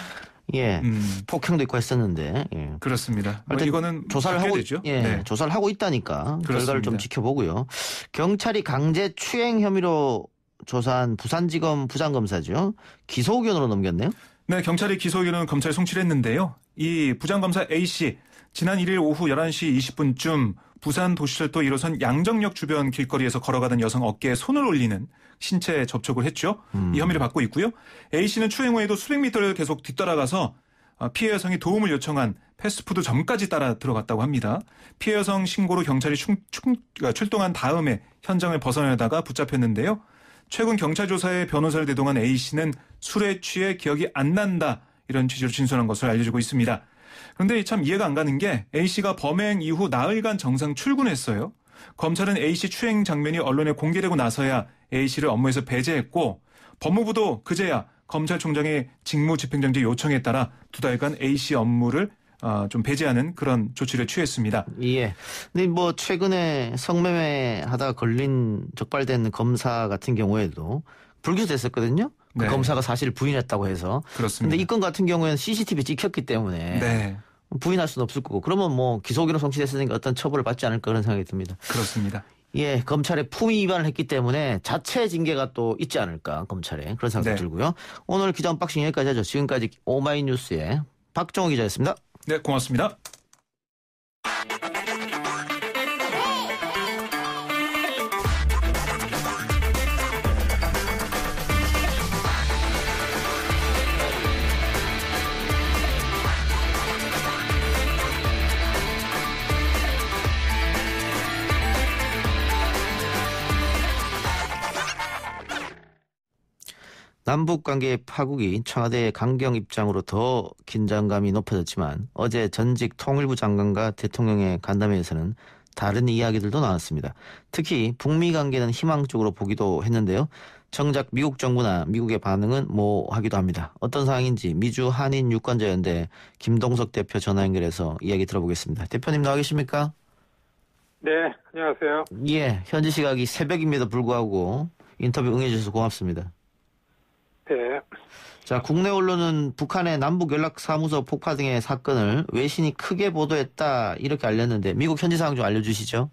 폭행도 있고 했었는데. 예. 그렇습니다. 하여튼 이거는 조사를 하고 되죠. 조사를 하고 있다니까 그렇습니다. 결과를 좀 지켜보고요. 경찰이 강제 추행 혐의로 조사한 부산지검 부장검사죠. 기소 의견으로 넘겼네요. 네, 경찰이 기소 의견은 검찰에 송치했는데요. 이 부장검사 A씨 지난 1일 오후 11시 20분쯤 부산 도시철도 1호선 양정역 주변 길거리에서 걸어가던 여성 어깨에 손을 올리는 신체 접촉을 했죠. 이 혐의를 받고 있고요. A씨는 추행 후에도 수백 미터를 계속 뒤따라가서 피해 여성이 도움을 요청한 패스트푸드점까지 따라 들어갔다고 합니다. 피해 여성 신고로 경찰이 출동한 다음에 현장을 벗어나다가 붙잡혔는데요. 최근 경찰 조사에 변호사를 대동한 A씨는 술에 취해 기억이 안 난다 이런 취지로 진술한 것으로 알려지고 있습니다. 그런데 참 이해가 안 가는 게 A씨가 범행 이후 나흘간 정상 출근했어요. 검찰은 A씨 추행 장면이 언론에 공개되고 나서야 A씨를 업무에서 배제했고 법무부도 그제야 검찰총장의 직무집행정지 요청에 따라 2달간 A씨 업무를 좀 배제하는 그런 조치를 취했습니다. 예. 근데 최근에 성매매 하다가 걸린 적발된 검사 같은 경우에도 불기소됐었거든요. 그 네. 검사가 사실 부인했다고 해서. 그렇습니다. 근데 이 건 같은 경우에는 CCTV에 찍혔기 때문에 네. 부인할 수는 없을 거고 그러면 기소 의견으로 송치됐으니까 어떤 처벌을 받지 않을까 그런 생각이 듭니다. 그렇습니다. 예, 검찰의 품위 위반을 했기 때문에 자체 징계가 또 있지 않을까 검찰에 그런 생각도 들고요. 오늘 기자 언박싱 여기까지 하죠. 지금까지 오마이뉴스의 박정호 기자였습니다. 네, 고맙습니다. 남북관계의 파국이 청와대의 강경 입장으로 더 긴장감이 높아졌지만 어제 전직 통일부 장관과 대통령의 간담회에서는 다른 이야기들도 나왔습니다. 특히 북미 관계는 희망 쪽으로 보기도 했는데요. 정작 미국 정부나 미국의 반응은 모호하기도 합니다. 어떤 상황인지 미주 한인 유권자연대 김동석 대표 전화 연결해서 이야기 들어보겠습니다. 대표님 나와 계십니까? 네, 안녕하세요. 예, 현지 시각이 새벽임에도 불구하고 인터뷰 응해주셔서 고맙습니다. 자, 국내 언론은 북한의 남북 연락사무소 폭파 등의 사건을 외신이 크게 보도했다 이렇게 알렸는데 미국 현지 상황 좀 알려주시죠.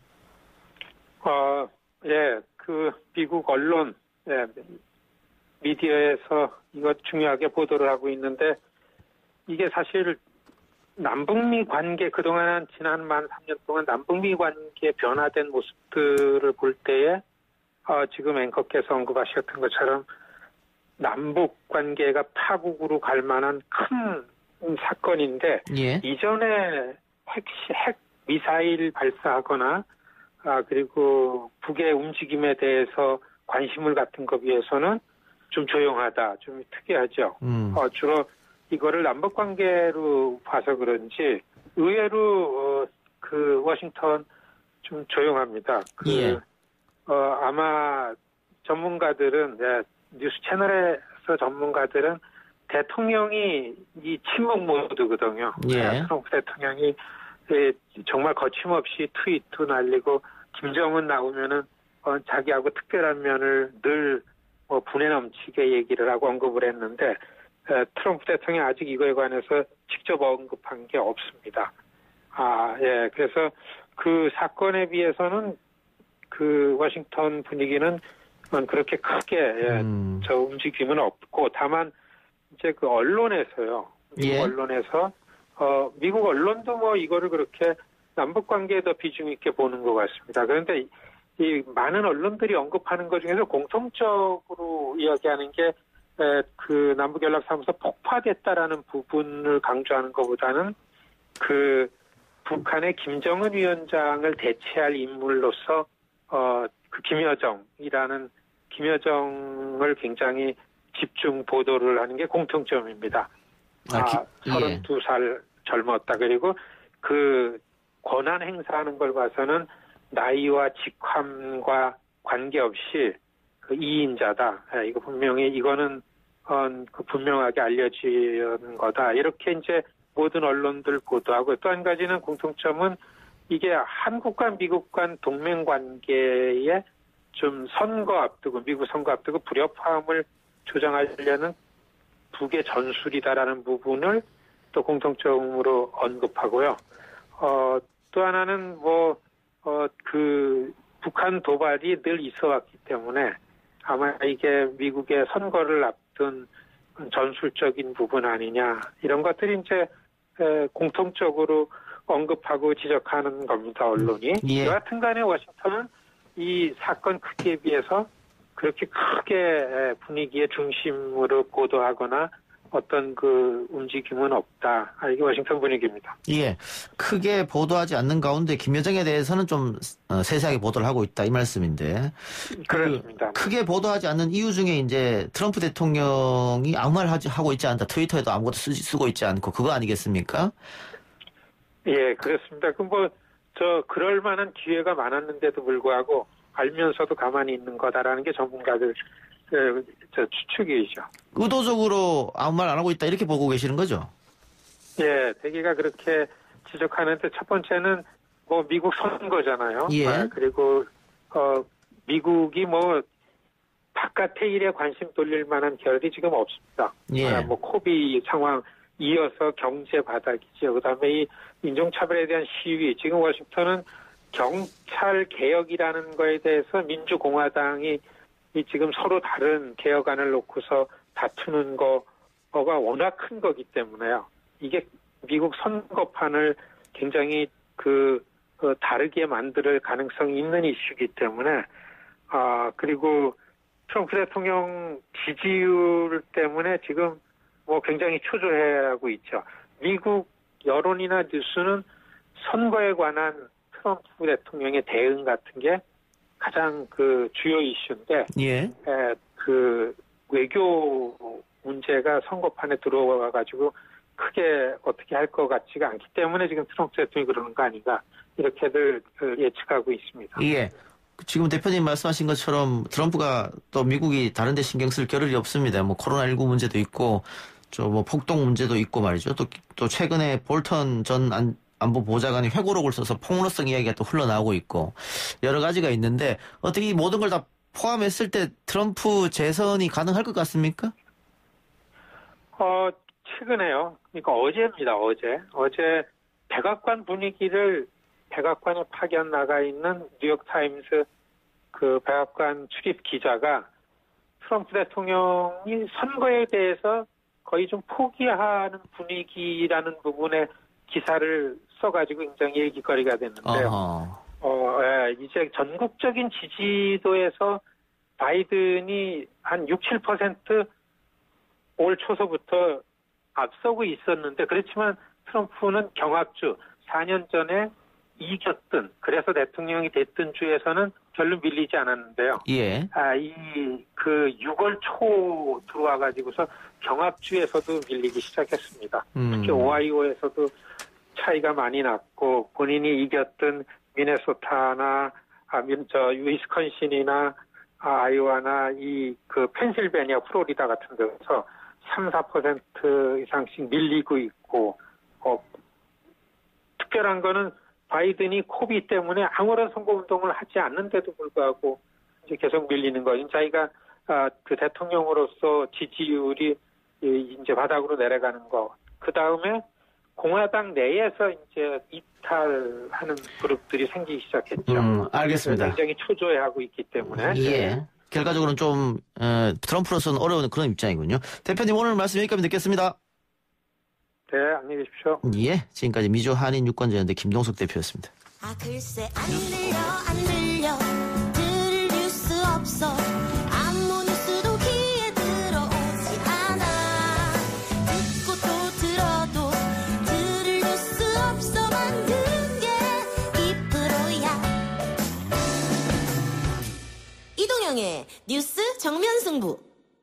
예, 그 미국 언론, 예, 미디어에서 이거 중요하게 보도를 하고 있는데 이게 사실 남북미 관계 그동안 지난 만 3년 동안 남북미 관계 변화된 모습들을 볼 때에 지금 앵커께서 언급하셨던 것처럼 남북 관계가 파국으로 갈 만한 큰 사건인데 예. 이전에 핵 미사일 발사하거나 그리고 북의 움직임에 대해서 관심을 갖는 것 비해서는 좀 조용하다, 좀 특이하죠. 주로 이거를 남북 관계로 봐서 그런지 의외로 그 워싱턴 좀 조용합니다. 예. 아마 전문가들은 뉴스 채널에서 전문가들은 대통령이 이 침묵 모드거든요. 예. 트럼프 대통령이 정말 거침없이 트윗도 날리고 김정은 나오면은 자기하고 특별한 면을 늘 분에 넘치게 얘기를 하고 언급을 했는데 트럼프 대통령이 아직 이거에 관해서 직접 언급한 게 없습니다. 예. 그래서 그 사건에 비해서는 그 워싱턴 분위기는 그렇게 크게 저 움직임은 없고 다만 이제 그 언론에서요. 미국 예. 언론에서 미국 언론도 뭐 이거를 그렇게 남북 관계에 더 비중 있게 보는 것 같습니다. 그런데 이 많은 언론들이 언급하는 것 중에서 공통적으로 이야기하는 게 그 남북 연락사무소 폭파됐다라는 부분을 강조하는 것보다는 그 북한의 김정은 위원장을 대체할 인물로서 그 김여정이라는 김여정을 굉장히 집중 보도를 하는 게 공통점입니다. 32살 젊었다. 그리고 그 권한 행사하는 걸 봐서는 나이와 직함과 관계없이 그 2인자다. 이거 분명히 이거는 그 분명하게 알려지는 거다. 이렇게 이제 모든 언론들 보도하고 또 한 가지는 공통점은 이게 한국 간 미국 간 동맹 관계에 좀 선거 앞두고 미국 선거 앞두고 불협화음을 조장하려는 북의 전술이다라는 부분을 또 공통점으로 언급하고요. 또 하나는 그 북한 도발이 늘 있어 왔기 때문에 아마 이게 미국의 선거를 앞둔 전술적인 부분 아니냐 이런 것들이 이제 공통적으로 언급하고 지적하는 겁니다, 언론이. 예. 여하튼 간에 워싱턴은 이 사건 크기에 비해서 그렇게 크게 분위기의 중심으로 보도하거나 어떤 그 움직임은 없다. 이게 워싱턴 분위기입니다. 예. 크게 보도하지 않는 가운데 김여정에 대해서는 좀 세세하게 보도를 하고 있다 이 말씀인데. 그렇습니다. 크게 보도하지 않는 이유 중에 이제 트럼프 대통령이 아무 말 하고 있지 않다. 트위터에도 아무것도 쓰고 있지 않고 그거 아니겠습니까? 예, 그렇습니다. 그럴 만한 기회가 많았는데도 불구하고 알면서도 가만히 있는 거다라는 게 전문가들 추측이죠. 의도적으로 아무 말 안 하고 있다 이렇게 보고 계시는 거죠? 예, 대개가 그렇게 지적하는데 첫 번째는 미국 선거잖아요. 예. 그리고 미국이 바깥의 일에 관심 돌릴 만한 결이 지금 없습니다. 예. 코비 상황 이어서 경제 바닥이죠. 그다음에 이 인종차별에 대한 시위. 지금 워싱턴은 경찰 개혁이라는 거에 대해서 민주공화당이 지금 서로 다른 개혁안을 놓고서 다투는 거가 워낙 큰 거기 때문에요. 이게 미국 선거판을 굉장히 다르게 만들 가능성이 있는 이슈이기 때문에 그리고 트럼프 대통령 지지율 때문에 지금 굉장히 초조해하고 있죠. 미국 여론이나 뉴스는 선거에 관한 트럼프 대통령의 대응 같은 게 가장 주요 이슈인데, 예. 외교 문제가 선거판에 들어와가지고 크게 어떻게 할 것 같지가 않기 때문에 지금 트럼프 대통령이 그러는 거 아닌가, 이렇게들 예측하고 있습니다. 예. 지금 대표님 말씀하신 것처럼 트럼프가 또 미국이 다른 데 신경 쓸 겨를이 없습니다. 코로나19 문제도 있고, 폭동 문제도 있고 말이죠. 또 최근에 볼턴 전 안보 보좌관이 회고록을 써서 폭로성 이야기가 또 흘러나오고 있고 여러 가지가 있는데 어떻게 이 모든 걸 다 포함했을 때 트럼프 재선이 가능할 것 같습니까? 최근에요. 그러니까 어제입니다. 어제 백악관 분위기를 백악관에 파견 나가 있는 뉴욕타임스 그 백악관 출입 기자가 트럼프 대통령이 선거에 대해서 거의 좀 포기하는 분위기라는 부분에 기사를 써가지고 굉장히 얘기거리가 됐는데요. 이제 전국적인 지지도에서 바이든이 한 6-7% 올 초서부터 앞서고 있었는데 그렇지만 트럼프는 경합주 4년 전에 이겼던 그래서 대통령이 됐던 주에서는 별로 밀리지 않았는데요. 예. 그 6월 초 들어와 가지고서 경합주에서도 밀리기 시작했습니다. 특히 오하이오에서도 차이가 많이 났고 본인이 이겼던 미네소타나 위스콘신이나 아이오와나 그 펜실베니아, 플로리다 같은 데서 3-4% 이상씩 밀리고 있고 특별한 거는 바이든이 코비 때문에 아무런 선거운동을 하지 않는데도 불구하고 이제 계속 밀리는 거예요. 자기가 그 대통령으로서 지지율이 이제 바닥으로 내려가는 거. 그 다음에 공화당 내에서 이제 이탈하는 그룹들이 생기기 시작했죠. 알겠습니다. 굉장히 초조해하고 있기 때문에. 예. 결과적으로는 좀 트럼프로서는 어려운 그런 입장이군요. 대표님 오늘 말씀 여기까지 듣겠습니다. 네, 안녕히 계십시오. 예, 지금까지 미주 한인 유권자연대 김동석 대표였습니다. 글쎄 안 들려 들을 뉴스 없어 아무 뉴스도 귀에 들어오지 않아 듣고 또 들어도 들을 뉴스 없어 만든 게 2%야 이동영의 뉴스 정면 승부.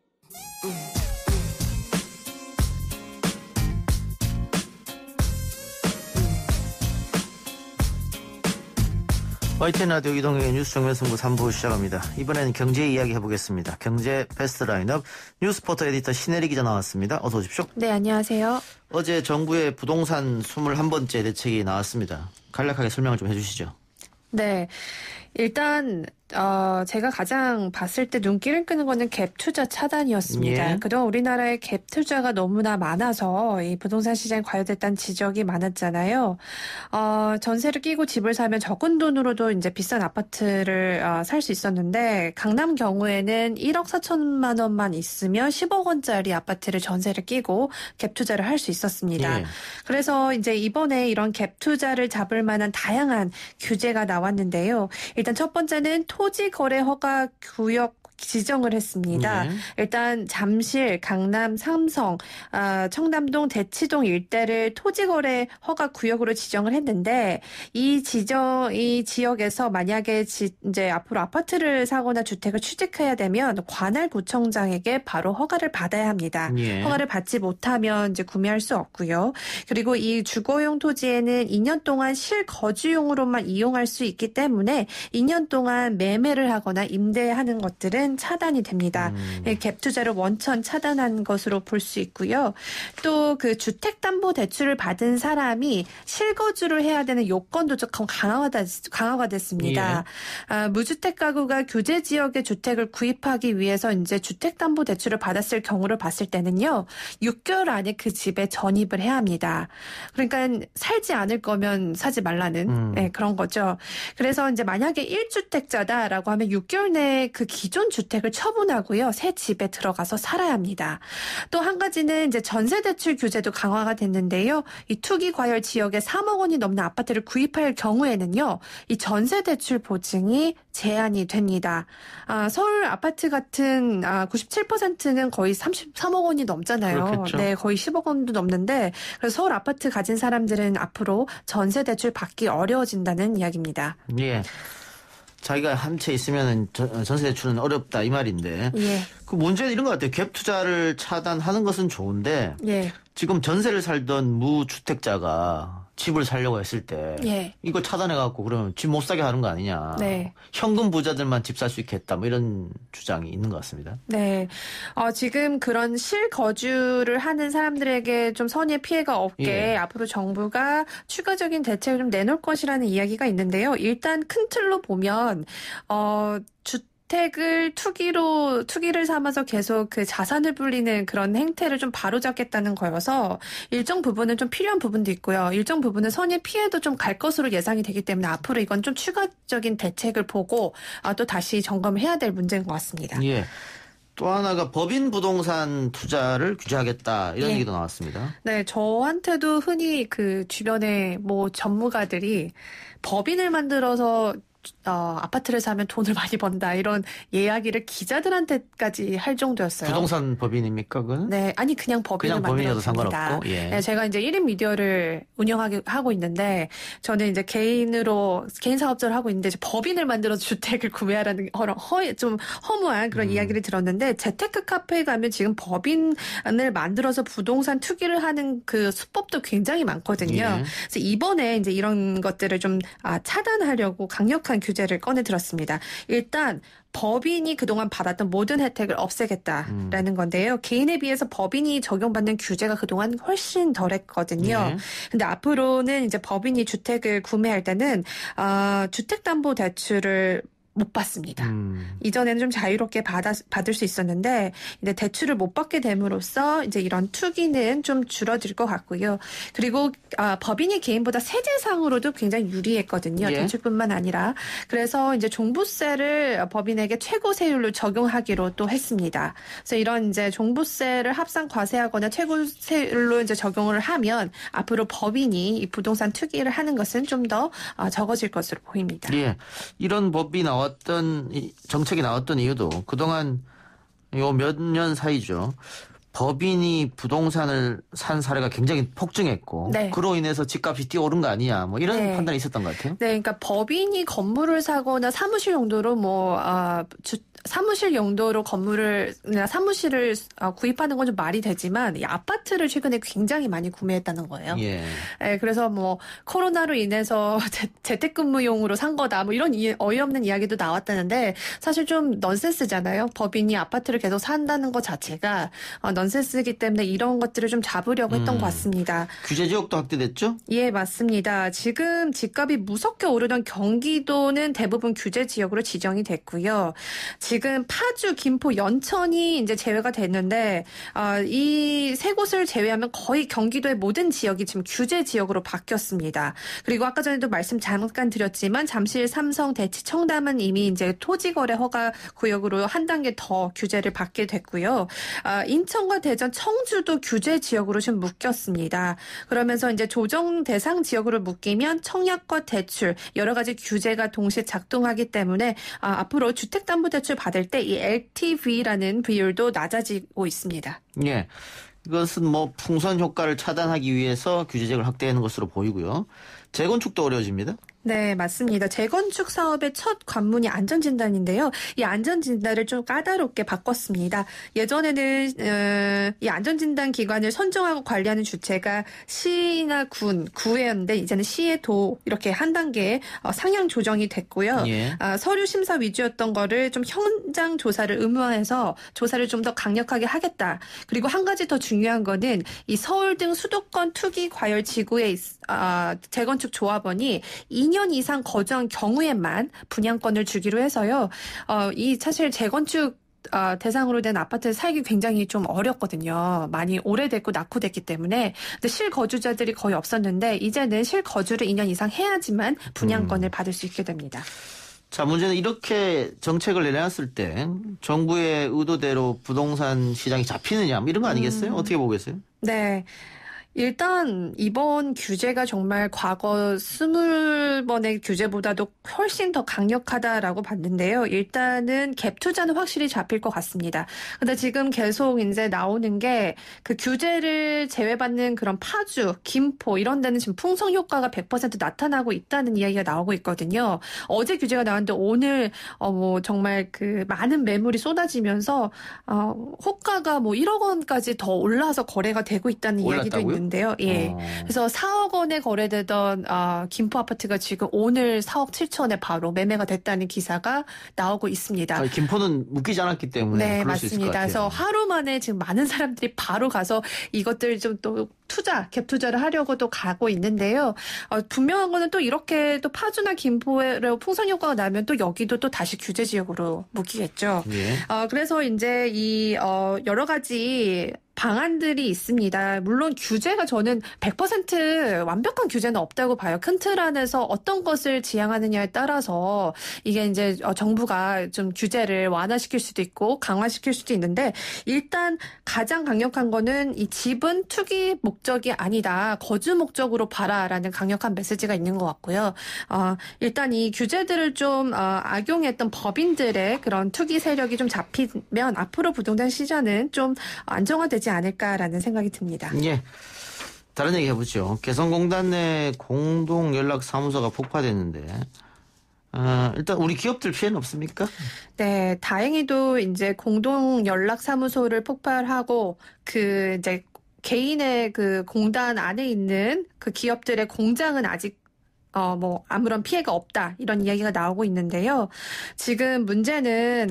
YTN 라디오 이동영의 뉴스 정면 승부 3부 시작합니다. 이번에는 경제 이야기 해보겠습니다. 경제 베스트 라인업 뉴스포터 에디터 신혜리 기자 나왔습니다. 어서 오십시오. 네, 안녕하세요. 어제 정부의 부동산 21번째 대책이 나왔습니다. 간략하게 설명을 좀 해주시죠. 네. 일단 제가 가장 봤을 때 눈길을 끄는 거는 갭 투자 차단이었습니다. 예. 그동안 우리나라의 갭 투자가 너무나 많아서 이 부동산 시장이 과열됐다는 지적이 많았잖아요. 전세를 끼고 집을 사면 적은 돈으로도 이제 비싼 아파트를 살 수 있었는데 강남 경우에는 1억 4천만 원만 있으면 10억 원짜리 아파트를 전세를 끼고 갭 투자를 할 수 있었습니다. 예. 그래서 이제 이번에 이런 갭 투자를 잡을 만한 다양한 규제가 나왔는데요. 일단 첫 번째는 토지 거래 허가 구역 지정을 했습니다. 네. 일단 잠실, 강남, 삼성, 청담동, 대치동 일대를 토지거래 허가 구역으로 지정을 했는데 이 지역에서 만약에 이제 앞으로 아파트를 사거나 주택을 취득해야 되면 관할구청장에게 바로 허가를 받아야 합니다. 예. 허가를 받지 못하면 이제 구매할 수 없고요. 그리고 이 주거용 토지에는 2년 동안 실거주용으로만 이용할 수 있기 때문에 2년 동안 매매를 하거나 임대하는 것들은 차단이 됩니다. 갭 투자를 원천 차단한 것으로 볼 수 있고요. 또 그 주택담보대출을 받은 사람이 실거주를 해야 되는 요건도 조금 강화가 됐습니다. 예. 무주택 가구가 규제 지역의 주택을 구입하기 위해서 이제 주택담보대출을 받았을 경우를 봤을 때는요, 6개월 안에 그 집에 전입을 해야 합니다. 그러니까 살지 않을 거면 사지 말라는 네, 그런 거죠. 그래서 이제 만약에 1주택자다라고 하면 6개월 내에 그 기존 주택을 처분하고요. 새 집에 들어가서 살아야 합니다. 또 한 가지는 이제 전세대출 규제도 강화가 됐는데요. 이 투기 과열 지역에 3억 원이 넘는 아파트를 구입할 경우에는요. 이 전세대출 보증이 제한이 됩니다. 서울 아파트 같은 97%는 거의 33억 원이 넘잖아요. 그렇겠죠. 네, 거의 10억 원도 넘는데 그래서 서울 아파트 가진 사람들은 앞으로 전세대출 받기 어려워진다는 이야기입니다. 예. 자기가 한 채 있으면 전세 대출은 어렵다 이 말인데. 예. 그 문제는 이런 것 같아요. 갭 투자를 차단하는 것은 좋은데 예. 지금 전세를 살던 무주택자가 집을 살려고 했을 때 예. 이걸 차단해갖고 그러면 집 못 사게 하는 거 아니냐. 네. 현금 부자들만 집 살 수 있게 했다. 뭐 이런 주장이 있는 것 같습니다. 네. 지금 그런 실거주를 하는 사람들에게 좀 선의의 피해가 없게 예. 앞으로 정부가 추가적인 대책을 좀 내놓을 것이라는 이야기가 있는데요. 일단 큰 틀로 보면 주택을 투기를 삼아서 계속 그 자산을 불리는 그런 행태를 좀 바로잡겠다는 거여서 일정 부분은 좀 필요한 부분도 있고요. 일정 부분은 선의 피해도 좀 갈 것으로 예상이 되기 때문에 앞으로 이건 좀 추가적인 대책을 보고 또 다시 점검을 해야 될 문제인 것 같습니다. 예. 또 하나가 법인 부동산 투자를 규제하겠다 이런 얘기도 나왔습니다. 네, 저한테도 흔히 그 주변에 뭐 전무가들이 법인을 만들어서 아파트를 사면 돈을 많이 번다 이런 이야기를 기자들한테까지 할 정도였어요. 부동산 법인입니까 그건? 네, 아니 그냥 법인을 법인이어도 만들었습니다. 상관없고. 예. 네, 제가 이제 1인 미디어를 하고 있는데 저는 이제 개인 사업자를 하고 있는데 이제 법인을 만들어서 주택을 구매하라는 좀 허무한 그런 이야기를 들었는데 재테크 카페에 가면 지금 법인을 만들어서 부동산 투기를 하는 그 수법도 굉장히 많거든요. 예. 그래서 이번에 이제 이런 것들을 좀 차단하려고 강력한 규제를 꺼내 들었습니다. 일단 법인이 그동안 받았던 모든 혜택을 없애겠다라는 건데요. 개인에 비해서 법인이 적용받는 규제가 그동안 훨씬 덜했거든요. 근데 앞으로는 이제 법인이 주택을 구매할 때는 주택담보대출을 못 받습니다. 이전에는 좀 자유롭게 받을 수 있었는데 이제 대출을 못 받게 됨으로써 이제 이런 투기는 좀 줄어들 것 같고요. 그리고 법인이 개인보다 세제상으로도 굉장히 유리했거든요. 예. 대출뿐만 아니라. 그래서 이제 종부세를 법인에게 최고 세율로 적용하기로 또 했습니다. 그래서 이런 이제 종부세를 합산 과세하거나 최고 세율로 이제 적용을 하면 앞으로 법인이 이 부동산 투기를 하는 것은 좀 더 적어질 것으로 보입니다. 예. 이런 법이 정책이 나왔던 이유도 그동안 요 몇 년 사이죠. 법인이 부동산을 산 사례가 굉장히 폭증했고 네. 그로 인해서 집값이 뛰어오른 거 아니냐 뭐 이런 판단이 있었던 것 같아요. 네, 그러니까 법인이 건물을 사거나 사무실 용도로 사무실 용도로 사무실을 구입하는 건 좀 말이 되지만 이 아파트를 최근에 굉장히 많이 구매했다는 거예요. 예. 네, 그래서 뭐 코로나로 인해서 재택근무용으로 산 거다 뭐 이런 어이없는 이야기도 나왔다는데 사실 좀 넌센스잖아요. 법인이 아파트를 계속 산다는 것 자체가 넌센스이기 때문에 이런 것들을 좀 잡으려고 했던 것 같습니다. 규제 지역도 확대됐죠? 예, 맞습니다. 지금 집값이 무섭게 오르던 경기도는 대부분 규제 지역으로 지정이 됐고요. 지금 파주, 김포, 연천이 이제 제외가 됐는데 이 세 곳을 제외하면 거의 경기도의 모든 지역이 지금 규제 지역으로 바뀌었습니다. 그리고 아까 전에도 말씀 잠깐 드렸지만 잠실, 삼성, 대치, 청담은 이미 이제 토지거래 허가 구역으로 한 단계 더 규제를 받게 됐고요. 인천과 대전, 청주도 규제 지역으로 좀 묶였습니다. 그러면서 이제 조정 대상 지역으로 묶이면 청약과 대출 여러 가지 규제가 동시에 작동하기 때문에 앞으로 주택담보대출 받을 때 이 LTV라는 비율도 낮아지고 있습니다. 예. 이것은 뭐 풍선 효과를 차단하기 위해서 규제책을 확대하는 것으로 보이고요. 재건축도 어려워집니다. 네, 맞습니다. 재건축 사업의 첫 관문이 안전진단인데요. 이 안전진단을 좀 까다롭게 바꿨습니다. 예전에는 이 안전진단 기관을 선정하고 관리하는 주체가 시나 구였는데 이제는 시의 도 이렇게 한 단계 상향 조정이 됐고요. 예. 서류 심사 위주였던 거를 좀 현장 조사를 의무화해서 조사를 좀 더 강력하게 하겠다. 그리고 한 가지 더 중요한 거는 이 서울 등 수도권 투기 과열 지구의 재건축 조합원이 2년 이상 거주한 경우에만 분양권을 주기로 해서요. 이 사실 재건축 대상으로 된 아파트에 살기 굉장히 좀 어렵거든요. 많이 오래됐고 낙후됐기 때문에. 근데 실거주자들이 거의 없었는데 이제는 실거주를 2년 이상 해야지만 분양권을 받을 수 있게 됩니다. 자, 문제는 이렇게 정책을 내놨을 때 정부의 의도대로 부동산 시장이 잡히느냐 뭐 이런 거 아니겠어요? 어떻게 보고 계세요? 네. 일단 이번 규제가 정말 과거 20번의 규제보다도 훨씬 더 강력하다라고 봤는데요. 일단은 갭 투자는 확실히 잡힐 것 같습니다. 근데 지금 계속 이제 나오는 게 그 규제를 제외받는 그런 파주, 김포 이런 데는 지금 풍선 효과가 100% 나타나고 있다는 이야기가 나오고 있거든요. 어제 규제가 나왔는데 오늘 뭐 정말 그 많은 매물이 쏟아지면서 호가가 뭐 1억 원까지 더 올라서 거래가 되고 있다는 이야기도 올랐다고요? 있는데 나오는데요. 예. 그래서 4억 원에 거래되던 김포 아파트가 지금 오늘 4억 7천에 바로 매매가 됐다는 기사가 나오고 있습니다. 김포는 묶이지 않았기 때문에 네, 그럴 수 있을 것 맞습니다. 같아요. 그래서 하루 만에 지금 많은 사람들이 바로 가서 이것들 좀 또 갭 투자를 하려고 또 가고 있는데요. 분명한 거는 또 이렇게 또 파주나 김포에 풍선 효과가 나면 또 여기도 또 다시 규제 지역으로 묶이겠죠. 예. 그래서 이제 이 여러 가지 방안들이 있습니다. 물론 규제가 저는 100% 완벽한 규제는 없다고 봐요. 큰 틀 안에서 어떤 것을 지향하느냐에 따라서 이게 이제 정부가 좀 규제를 완화시킬 수도 있고 강화시킬 수도 있는데 일단 가장 강력한 거는 이 집은 투기 목적이 아니다. 거주 목적으로 봐라라는 강력한 메시지가 있는 것 같고요. 일단 이 규제들을 좀 악용했던 법인들의 그런 투기 세력이 좀 잡히면 앞으로 부동산 시장은 좀 안정화되지 않을까라는 생각이 듭니다. 예. 다른 얘기 해보죠. 개성공단 내 공동연락사무소가 폭파됐는데 일단 우리 기업들 피해는 없습니까? 네, 다행히도 이제 공동연락사무소를 폭발하고 그 이제 개인의 그 공단 안에 있는 그 기업들의 공장은 아직 아무런 피해가 없다. 이런 이야기가 나오고 있는데요. 지금 문제는,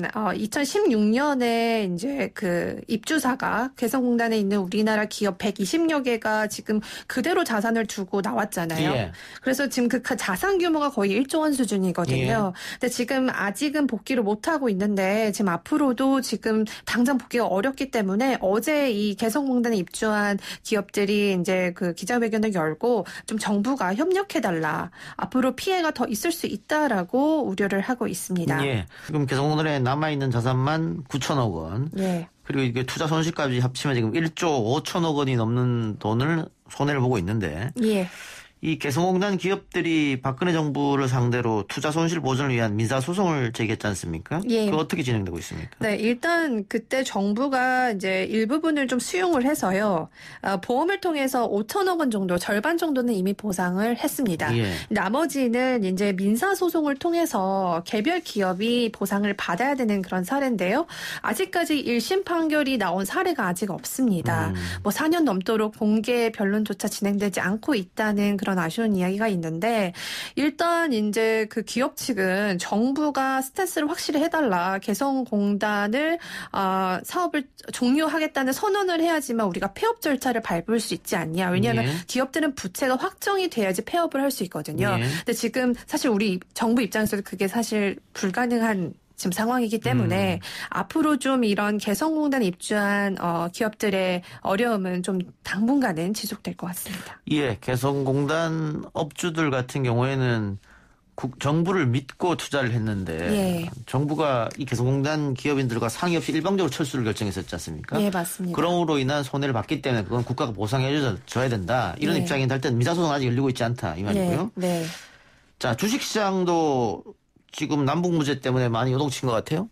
2016년에 이제 그 입주사가 개성공단에 있는 우리나라 기업 120여 개가 지금 그대로 자산을 두고 나왔잖아요. 예. 그래서 지금 그 자산 규모가 거의 1조 원 수준이거든요. 예. 근데 지금 아직은 복귀를 못하고 있는데 지금 앞으로도 지금 당장 복귀가 어렵기 때문에 어제 이 개성공단에 입주한 기업들이 이제 그 기자회견을 열고 좀 정부가 협력해달라. 앞으로 피해가 더 있을 수 있다라고 우려를 하고 있습니다. 예. 지금 개성공단에 남아있는 자산만 9천억 원. 예. 그리고 이게 투자 손실까지 합치면 지금 1조 5천억 원이 넘는 돈을 손해를 보고 있는데. 예. 이 개성공단 기업들이 박근혜 정부를 상대로 투자 손실 보전을 위한 민사소송을 제기했지 않습니까? 예. 그거 어떻게 진행되고 있습니까? 네, 일단 그때 정부가 이제 일부분을 좀 수용을 해서요. 보험을 통해서 5천억 원 정도, 절반 정도는 이미 보상을 했습니다. 예. 나머지는 이제 민사소송을 통해서 개별 기업이 보상을 받아야 되는 그런 사례인데요. 아직까지 1심 판결이 나온 사례가 아직 없습니다. 4년 넘도록 공개 변론조차 진행되지 않고 있다는 그런 아쉬운 이야기가 있는데 일단 이제 그 기업 측은 정부가 스탠스를 확실히 해달라. 개성공단을 사업을 종료하겠다는 선언을 해야지만 우리가 폐업 절차를 밟을 수 있지 않냐. 왜냐하면 예. 기업들은 부채가 확정이 돼야지 폐업을 할 수 있거든요. 예. 근데 지금 사실 우리 정부 입장에서도 그게 사실 불가능한 지금 상황이기 때문에 앞으로 좀 이런 개성공단에 입주한 기업들의 어려움은 좀 당분간은 지속될 것 같습니다. 예, 개성공단 업주들 같은 경우에는 정부를 믿고 투자를 했는데 예. 정부가 이 개성공단 기업인들과 상의 없이 일방적으로 철수를 결정했었지 않습니까? 예, 맞습니다. 그럼으로 인한 손해를 봤기 때문에 그건 국가가 보상해줘야 된다. 이런 예. 입장인데 할 때는 민사소송 아직 열리고 있지 않다 이 말이고요. 네. 네. 자, 주식시장도 지금 남북무제 때문에 많이 요동친 것 같아요.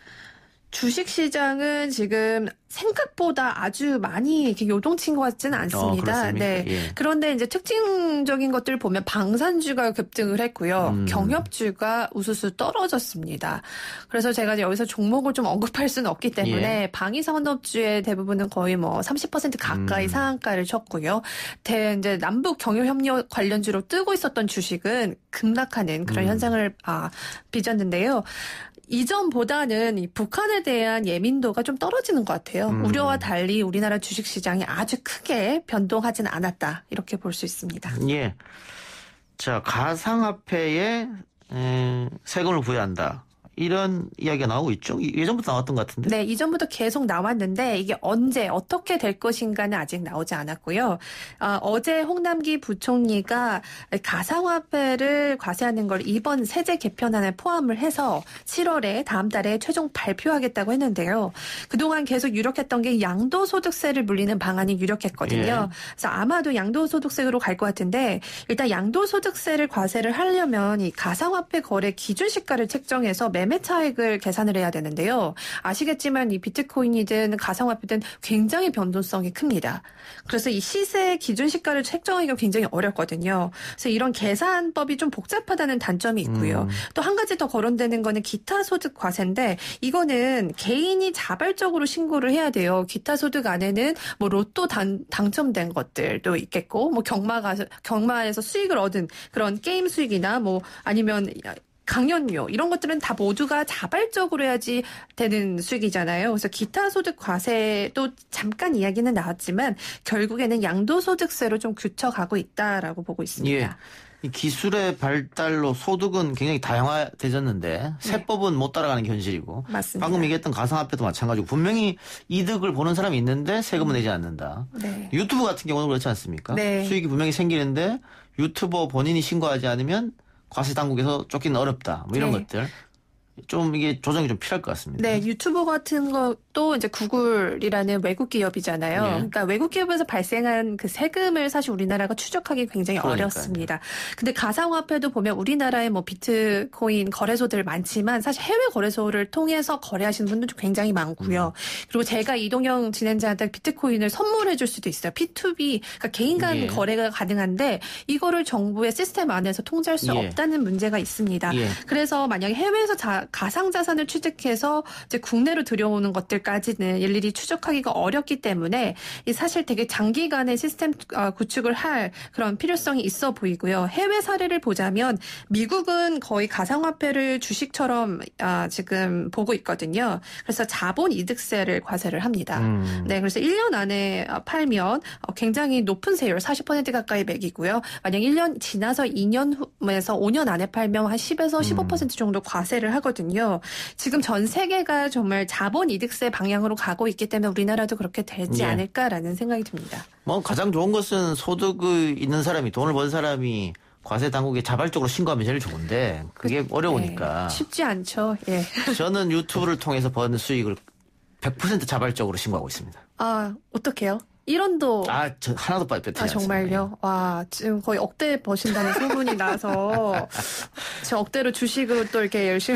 주식시장은 지금 생각보다 아주 많이 이렇게 요동친 것 같지는 않습니다. 그렇습니까? 네. 예. 그런데 이제 특징적인 것들을 보면 방산주가 급등을 했고요. 경협주가 우수수 떨어졌습니다. 그래서 제가 여기서 종목을 좀 언급할 수는 없기 때문에 방위산업주의 대부분은 거의 30% 가까이 상한가를 쳤고요. 이제 남북 경협협력 관련주로 뜨고 있었던 주식은 급락하는 그런 현상을 빚었는데요. 이전보다는 이 북한에 대한 예민도가 좀 떨어지는 것 같아요. 우려와 달리 우리나라 주식시장이 아주 크게 변동하지는 않았다. 이렇게 볼 수 있습니다. 예. 자, 가상화폐에 세금을 부여한다. 이런 이야기가 나오고 있죠. 예전부터 나왔던 것 같은데. 네, 이전부터 계속 나왔는데 이게 언제 어떻게 될 것인가는 아직 나오지 않았고요. 어제 홍남기 부총리가 가상화폐를 과세하는 걸 이번 세제 개편안에 포함을 해서 7월에 다음 달에 최종 발표하겠다고 했는데요. 그동안 계속 유력했던 게 양도소득세를 물리는 방안이 유력했거든요. 예. 그래서 아마도 양도소득세로 갈 것 같은데 일단 양도소득세를 과세를 하려면 이 가상화폐 거래 기준시가를 책정해서 매매 매매 차익을 계산을 해야 되는데요. 아시겠지만 이 비트코인이든 가상화폐든 굉장히 변동성이 큽니다. 그래서 이 시세 기준 시가를 책정하기가 굉장히 어렵거든요. 그래서 이런 계산법이 좀 복잡하다는 단점이 있고요. 또 한 가지 더 거론되는 거는 기타 소득 과세인데 이거는 개인이 자발적으로 신고를 해야 돼요. 기타 소득 안에는 뭐 로또 당첨된 것들도 있겠고 뭐 경마에서 수익을 얻은 그런 게임 수익이나 뭐 아니면 강연료 이런 것들은 다 모두가 자발적으로 해야지 되는 수익이잖아요. 그래서 기타 소득 과세도 잠깐 이야기는 나왔지만 결국에는 양도소득세로 좀 굳혀가고 있다라고 보고 있습니다. 예. 이 기술의 발달로 소득은 굉장히 다양화되졌는데 세법은 못 따라가는 게 현실이고 맞습니다. 방금 얘기했던 가상화폐도 마찬가지고 분명히 이득을 보는 사람이 있는데 세금은 내지 않는다. 네. 유튜브 같은 경우는 그렇지 않습니까? 네. 수익이 분명히 생기는데 유튜버 본인이 신고하지 않으면 과세 당국에서 쫓기는 어렵다. 뭐 이런 네. 것들. 좀 이게 조정이 좀 필요할 것 같습니다. 네, 유튜버 같은 것도 이제 구글이라는 외국 기업이잖아요. 네. 그러니까 외국 기업에서 발생한 그 세금을 사실 우리나라가 추적하기 굉장히 그러니까요. 어렵습니다. 근데 가상화폐도 보면 우리나라에 뭐 비트코인 거래소들 많지만 사실 해외 거래소를 통해서 거래하시는 분들도 굉장히 많고요. 그리고 제가 이동영 진행자한테 비트코인을 선물해 줄 수도 있어요. P2B, 그러니까 개인 간 예. 거래가 가능한데 이거를 정부의 시스템 안에서 통제할 수 예. 없다는 문제가 있습니다. 예. 그래서 만약에 해외에서 가상자산을 취득해서 이제 국내로 들여오는 것들까지는 일일이 추적하기가 어렵기 때문에 이 사실 되게 장기간의 시스템 구축을 할 그런 필요성이 있어 보이고요. 해외 사례를 보자면 미국은 거의 가상화폐를 주식처럼 지금 보고 있거든요. 그래서 자본 이득세를 과세를 합니다. 네, 그래서 1년 안에 팔면 굉장히 높은 세율 40% 가까이 매기고요. 만약 1년 지나서 2년 후에서 5년 안에 팔면 한 10에서 15% 정도 과세를 하거든요. 지금 전 세계가 정말 자본 이득세 방향으로 가고 있기 때문에 우리나라도 그렇게 되지 예. 않을까라는 생각이 듭니다. 뭐 가장 좋은 것은 소득이 있는 사람이 돈을 번 사람이 과세 당국에 자발적으로 신고하면 제일 좋은데 그게 어려우니까. 네, 쉽지 않죠. 예. 저는 유튜브를 통해서 번 수익을 100% 자발적으로 신고하고 있습니다. 어떡해요? 1원도. 저 하나도 빠뜨리지 않습니다. 정말요? 와, 지금 거의 억대 버신다는 소문이 나서 저 억대로 주식으로 또 이렇게 열심히.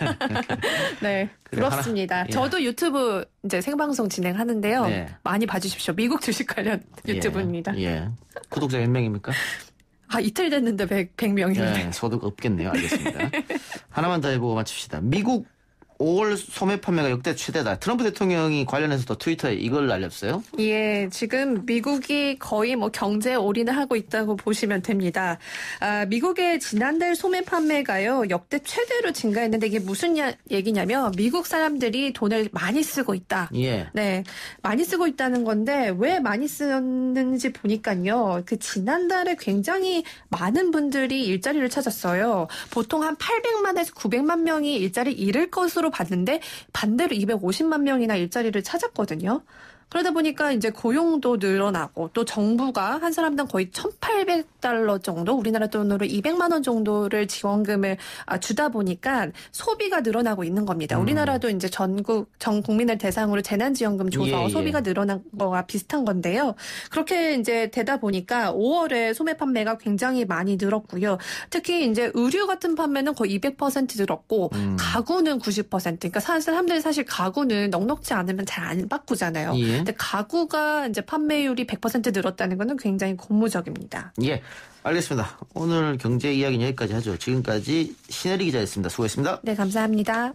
네, 그래, 그렇습니다. 예. 저도 유튜브 이제 생방송 진행하는데요. 네. 많이 봐주십시오. 미국 주식 관련 유튜브입니다. 예. 구독자 몇 명입니까? 이틀 됐는데 100명이네요. 네, 소득 없겠네요. 알겠습니다. 하나만 더 해보고 마칩시다. 미국 5월 소매 판매가 역대 최대다. 트럼프 대통령이 관련해서도 트위터에 이걸 알렸어요? 예, 지금 미국이 거의 뭐 경제에 올인을 하고 있다고 보시면 됩니다. 미국의 지난달 소매 판매가요, 역대 최대로 증가했는데 이게 무슨 얘기냐면 미국 사람들이 돈을 많이 쓰고 있다. 예. 네, 많이 쓰고 있다는 건데 왜 많이 쓰는지 보니까요, 그 지난달에 굉장히 많은 분들이 일자리를 찾았어요. 보통 한 800만에서 900만 명이 일자리를 잃을 것으로 봤는데 반대로 250만 명이나 일자리를 찾았거든요. 그러다 보니까 이제 고용도 늘어나고 또 정부가 한 사람당 거의 $1,800 정도, 우리나라 돈으로 200만 원 정도를 지원금을 주다 보니까 소비가 늘어나고 있는 겁니다. 우리나라도 이제 전 국민을 대상으로 재난지원금 줘서 소비가 늘어난 거와 비슷한 건데요. 그렇게 이제 되다 보니까 5월에 소매 판매가 굉장히 많이 늘었고요. 특히 이제 의류 같은 판매는 거의 200% 늘었고 가구는 90%. 그러니까 사람들이 사실 가구는 넉넉지 않으면 잘 안 바꾸잖아요. 예. 근데 가구가 이제 판매율이 100% 늘었다는 것은 굉장히 고무적입니다. 예, 알겠습니다. 오늘 경제 이야기는 여기까지 하죠. 지금까지 신혜리 기자였습니다. 수고했습니다. 네, 감사합니다.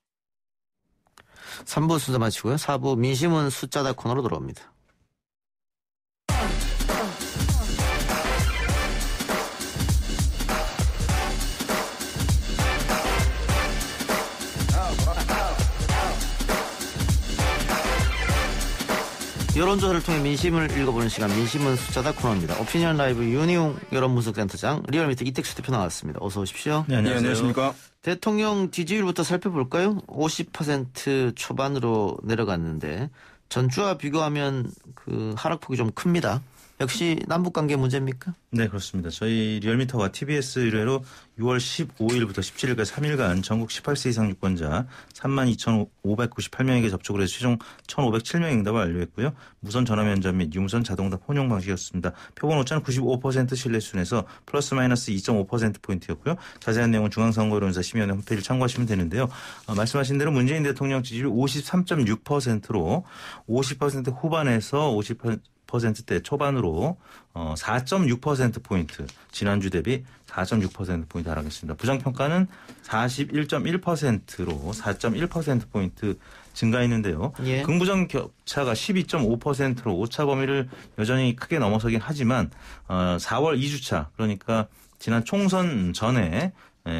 3부 순서 마치고요. 4부 민심은 숫자다 코너로 돌아옵니다. 여론조사를 통해 민심을 읽어보는 시간, 민심은 숫자다 코너입니다. 오피니언 라이브 윤희용 여론분석센터장, 리얼미터 이택수 대표 나왔습니다. 어서 오십시오. 네, 안녕하십니까. 대통령 지지율부터 살펴볼까요? 50% 초반으로 내려갔는데 전주와 비교하면 그 하락폭이 좀 큽니다. 역시 남북관계 문제입니까? 네, 그렇습니다. 저희 리얼미터가 TBS 의뢰로 6월 15일부터 17일까지 3일간 전국 18세 이상 유권자 32,598명에게 접촉을 해서 최종 1,507명의 응답을 완료했고요. 무선 전화 면접 및 유무선 자동답 혼용 방식이었습니다. 표본 오차는 95% 신뢰 수준에서 플러스 마이너스 2.5%포인트였고요. 자세한 내용은 중앙선거여론조사 심의위원회 홈페이지를 참고하시면 되는데요. 말씀하신 대로 문재인 대통령 지지율 53.6%로 50% 후반에서 50%대 초반으로 4.6%포인트, 지난주 대비 4.6%포인트 하락했습니다. 부정평가는 41.1%로 4.1%포인트 증가했는데요. 예. 긍부정 격차가 12.5%로 오차 범위를 여전히 크게 넘어서긴 하지만 4월 2주차, 그러니까 지난 총선 전에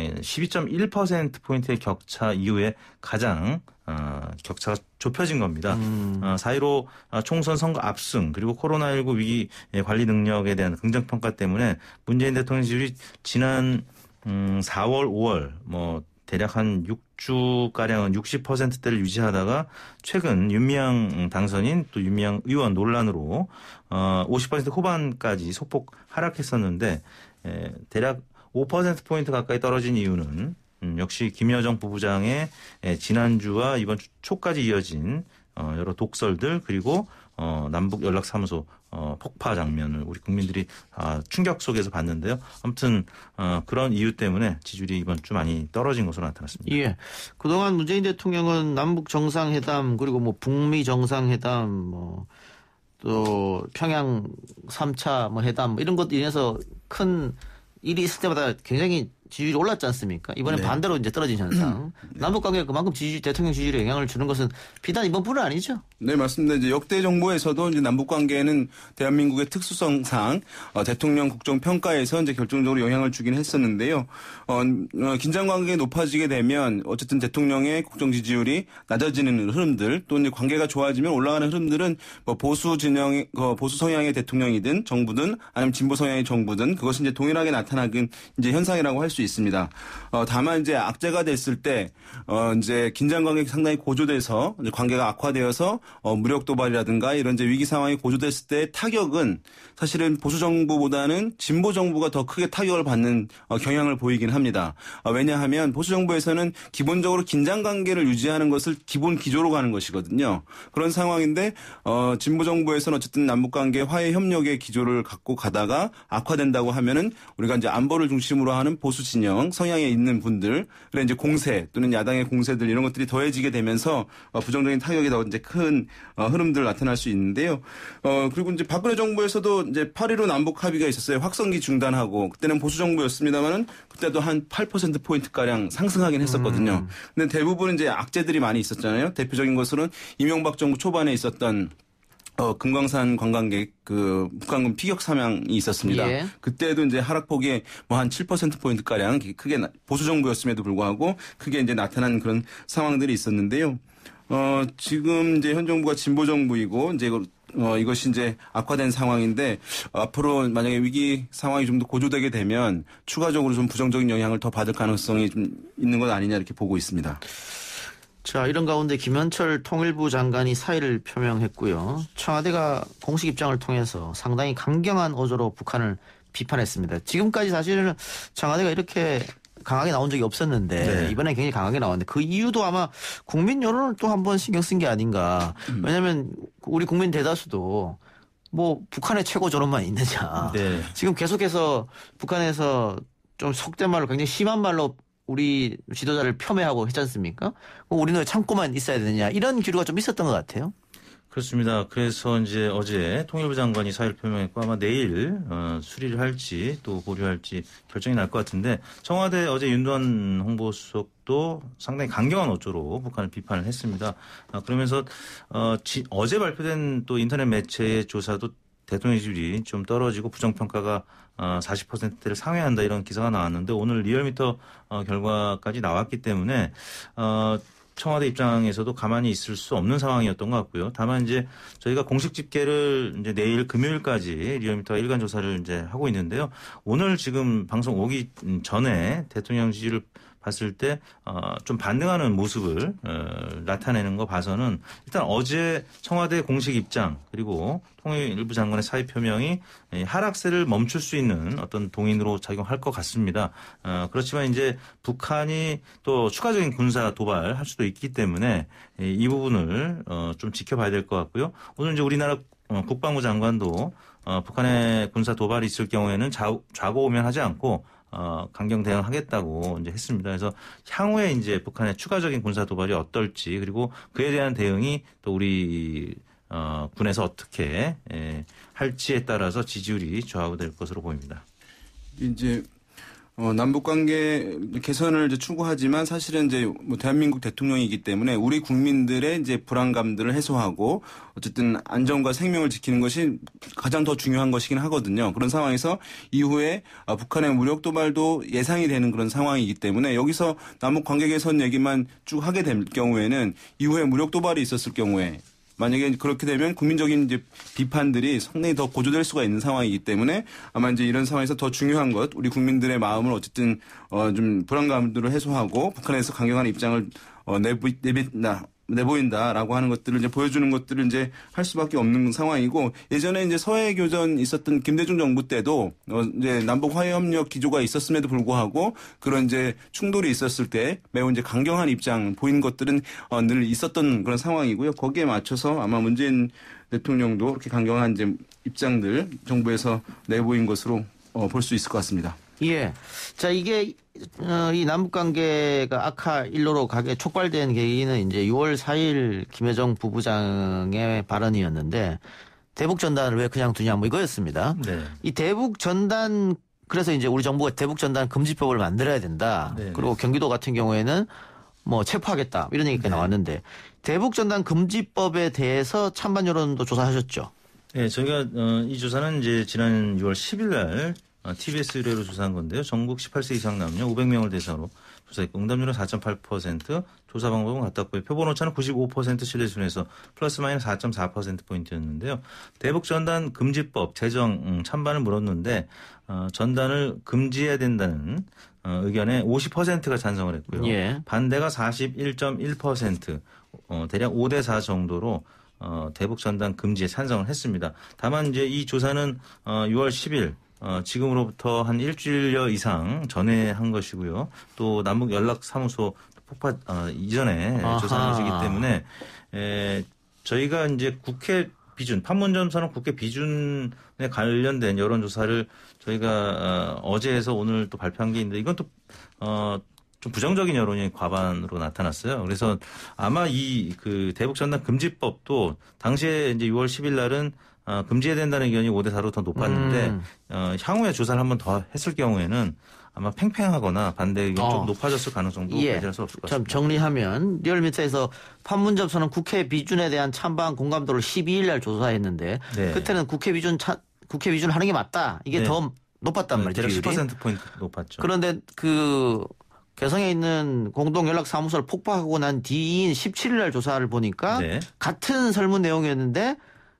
12.1%포인트의 격차 이후에 가장 격차가 좁혀진 겁니다. 4.15 총선 선거 압승 그리고 코로나19 위기 관리 능력에 대한 긍정평가 때문에 문재인 대통령 지지율이 지난 4월, 5월 대략 한 6주가량은 60%대를 유지하다가 최근 윤미향 당선인 또 윤미향 의원 논란으로 50% 후반까지 소폭 하락했었는데 대략 5%포인트 가까이 떨어진 이유는 역시 김여정 부부장의 지난주와 이번 주 초까지 이어진 여러 독설들 그리고 남북 연락사무소 폭파 장면을 우리 국민들이 충격 속에서 봤는데요. 아무튼 그런 이유 때문에 지지율이 이번 주 많이 떨어진 것으로 나타났습니다. 예. 그동안 문재인 대통령은 남북 정상회담 그리고 북미 정상회담 또 평양 3차 회담 이런 것도 인해서 큰 일이 있을 때마다 굉장히 지지율이 올랐지 않습니까? 이번엔 네. 반대로 이제 떨어진 현상. 네. 남북관계가 그만큼 대통령 지지율에 영향을 주는 것은 비단 이번뿐은 아니죠? 네, 맞습니다. 이제 역대 정부에서도 이제 남북관계는 대한민국의 특수성상 대통령 국정평가에서 이제 결정적으로 영향을 주긴 했었는데요. 긴장관계가 높아지게 되면 어쨌든 대통령의 국정 지지율이 낮아지는 흐름들 또 이제 관계가 좋아지면 올라가는 흐름들은 보수 진영, 보수 성향의 대통령이든 정부든 아니면 진보 성향의 정부든 그것이 이제 동일하게 나타나긴 이제 현상이라고 할 수 있습니다. 다만 이제 악재가 됐을 때 이제 긴장 관계가 상당히 고조돼서 이제 관계가 악화되어서 무력 도발이라든가 이런 이제 위기 상황이 고조됐을 때 타격은 사실은 보수 정부보다는 진보 정부가 더 크게 타격을 받는 경향을 보이긴 합니다. 왜냐하면 보수 정부에서는 기본적으로 긴장 관계를 유지하는 것을 기본 기조로 가는 것이거든요. 그런 상황인데 진보 정부에서는 어쨌든 남북 관계 화해 협력의 기조를 갖고 가다가 악화된다고 하면은 우리가 이제 안보를 중심으로 하는 보수 진영 성향에 있는 분들, 그래 이제 공세 또는 야당의 공세들 이런 것들이 더해지게 되면서 부정적인 타격이 더 이제 큰 흐름들 나타날 수 있는데요. 그리고 이제 박근혜 정부에서도 이제 8.15 남북 합의가 있었어요. 확성기 중단하고 그때는 보수 정부였습니다만은 그때도 한 8% 포인트 가량 상승하긴 했었거든요. 근데 대부분 이제 악재들이 많이 있었잖아요. 대표적인 것으로는 이명박 정부 초반에 있었던 금강산 관광객 북한군 피격 사망이 있었습니다. 예. 그때도 이제 하락폭이 한 7%포인트 가량 크게 보수 정부였음에도 불구하고 크게 이제 나타난 그런 상황들이 있었는데요. 지금 이제 현 정부가 진보 정부이고 이제 이것이 이제 악화된 상황인데 앞으로 만약에 위기 상황이 좀 더 고조되게 되면 추가적으로 좀 부정적인 영향을 더 받을 가능성이 좀 있는 것 아니냐 이렇게 보고 있습니다. 자, 이런 가운데 김현철 통일부 장관이 사의를 표명했고요. 청와대가 공식 입장을 통해서 상당히 강경한 어조로 북한을 비판했습니다. 지금까지 사실은 청와대가 이렇게 강하게 나온 적이 없었는데 네. 이번에 굉장히 강하게 나왔는데 그 이유도 아마 국민 여론을 또 한번 신경 쓴 게 아닌가. 왜냐하면 우리 국민 대다수도 북한의 최고 저론만 있느냐. 네. 지금 계속해서 북한에서 좀 속된 말로 굉장히 심한 말로 우리 지도자를 폄훼하고 했지 않습니까? 우리는 왜 참고만 있어야 되느냐 이런 기류가 좀 있었던 것 같아요. 그렇습니다. 그래서 이제 어제 통일부 장관이 사의를 표명했고 아마 내일 수리를 할지 또 보류할지 결정이 날 것 같은데 청와대 어제 윤두한 홍보수석도 상당히 강경한 어조로 북한을 비판을 했습니다. 그러면서 어제 발표된 또 인터넷 매체의 조사도 대통령 지지율이 좀 떨어지고 부정평가가 40%대를 상회한다 이런 기사가 나왔는데 오늘 리얼미터 결과까지 나왔기 때문에 청와대 입장에서도 가만히 있을 수 없는 상황이었던 것 같고요. 다만 이제 저희가 공식 집계를 이제 내일 금요일까지 리얼미터가 일간 조사를 이제 하고 있는데요. 오늘 지금 방송 오기 전에 대통령 지지율을 봤을 때 좀 반등하는 모습을 나타내는 거 봐서는 일단 어제 청와대 공식 입장 그리고 통일부 장관의 사의 표명이 하락세를 멈출 수 있는 어떤 동인으로 작용할 것 같습니다. 그렇지만 이제 북한이 또 추가적인 군사 도발할 수도 있기 때문에 이 부분을 좀 지켜봐야 될 것 같고요. 오늘 이제 우리나라 국방부 장관도 북한의 군사 도발이 있을 경우에는 좌고우면하지 않고 강경 대응하겠다고 이제 했습니다. 그래서 향후에 이제 북한의 추가적인 군사 도발이 어떨지 그리고 그에 대한 대응이 또 우리 군에서 어떻게 할지에 따라서 지지율이 좌우될 것으로 보입니다. 이제 남북 관계 개선을 이제 추구하지만 사실은 이제 뭐 대한민국 대통령이기 때문에 우리 국민들의 이제 불안감들을 해소하고 어쨌든 안전과 생명을 지키는 것이 가장 더 중요한 것이긴 하거든요. 그런 상황에서 이후에 북한의 무력 도발도 예상이 되는 그런 상황이기 때문에 여기서 남북 관계 개선 얘기만 쭉 하게 될 경우에는 이후에 무력 도발이 있었을 경우에 만약에 그렇게 되면 국민적인 이제 비판들이 상당히 더 고조될 수가 있는 상황이기 때문에 아마 이제 이런 상황에서 더 중요한 것, 우리 국민들의 마음을 어쨌든 좀 불안감들을 해소하고 북한에서 강경한 입장을 내보인다라고 하는 것들을 이제 보여주는 것들을 이제 할 수밖에 없는 상황이고 예전에 이제 서해 교전 있었던 김대중 정부 때도 이제 남북 화해 협력 기조가 있었음에도 불구하고 그런 이제 충돌이 있었을 때 매우 이제 강경한 입장 보인 것들은 늘 있었던 그런 상황이고요. 거기에 맞춰서 아마 문재인 대통령도 그렇게 강경한 이제 입장들 정부에서 내보인 것으로 볼 수 있을 것 같습니다. 예. 자, 이게, 이 남북관계가 악화 일로로 가게 촉발된 계기는 이제 6월 4일 김여정 부부장의 발언이었는데, 대북전단을 왜 그냥 두냐, 뭐 이거였습니다. 네. 이 대북전단, 그래서 이제 우리 정부가 대북전단 금지법을 만들어야 된다. 네. 그리고 경기도 같은 경우에는 뭐 체포하겠다. 이런 얘기가 나왔는데, 대북전단 금지법에 대해서 찬반 여론도 조사하셨죠? 네, 저희가, 이 조사는 이제 지난 6월 10일 날, TBS 의뢰로 조사한 건데요. 전국 18세 이상 남녀 500명을 대상으로 조사했고 응답률은 4.8%, 조사 방법은 같았고요. 표본 오차는 95% 신뢰 수준에서 플러스 마이너스 4.4%포인트였는데요. 대북전단 금지법 제정 찬반을 물었는데 전단을 금지해야 된다는 의견에 50%가 찬성을 했고요. 예. 반대가 41.1%, 대략 5대4 정도로 대북전단 금지에 찬성을 했습니다. 다만 이제 이 조사는 6월 10일 지금으로부터 한 일주일여 이상 전에 한 것이고요. 또 남북 연락사무소 폭파 이전에 조사한 것이기 때문에 저희가 이제 국회 비준 판문점 선언 국회 비준에 관련된 여론조사를 저희가 어제에서 오늘 또 발표한 게 있는데 이건 또 좀 부정적인 여론이 과반으로 나타났어요. 그래서 아마 이 그 대북전단 금지법도 당시에 이제 6월 10일 날은 금지해야 된다는 의견이 5대4로 더 높았는데 향후에 조사를 한 번 더 했을 경우에는 아마 팽팽하거나 반대 의견이 좀 높아졌을 가능성도 배제할 수 없을 것 같습니다. 좀 정리하면 리얼미터에서 판문점 선언 국회 비준에 대한 찬반 공감도를 12일 날 조사했는데 네. 그때는 국회 비준 하는 게 맞다. 이게 더 높았단 말이죠. 10%포인트 높았죠. 그런데 그 개성에 있는 공동연락사무소를 폭파하고 난 뒤인 17일 날 조사를 보니까 네. 같은 설문 내용이었는데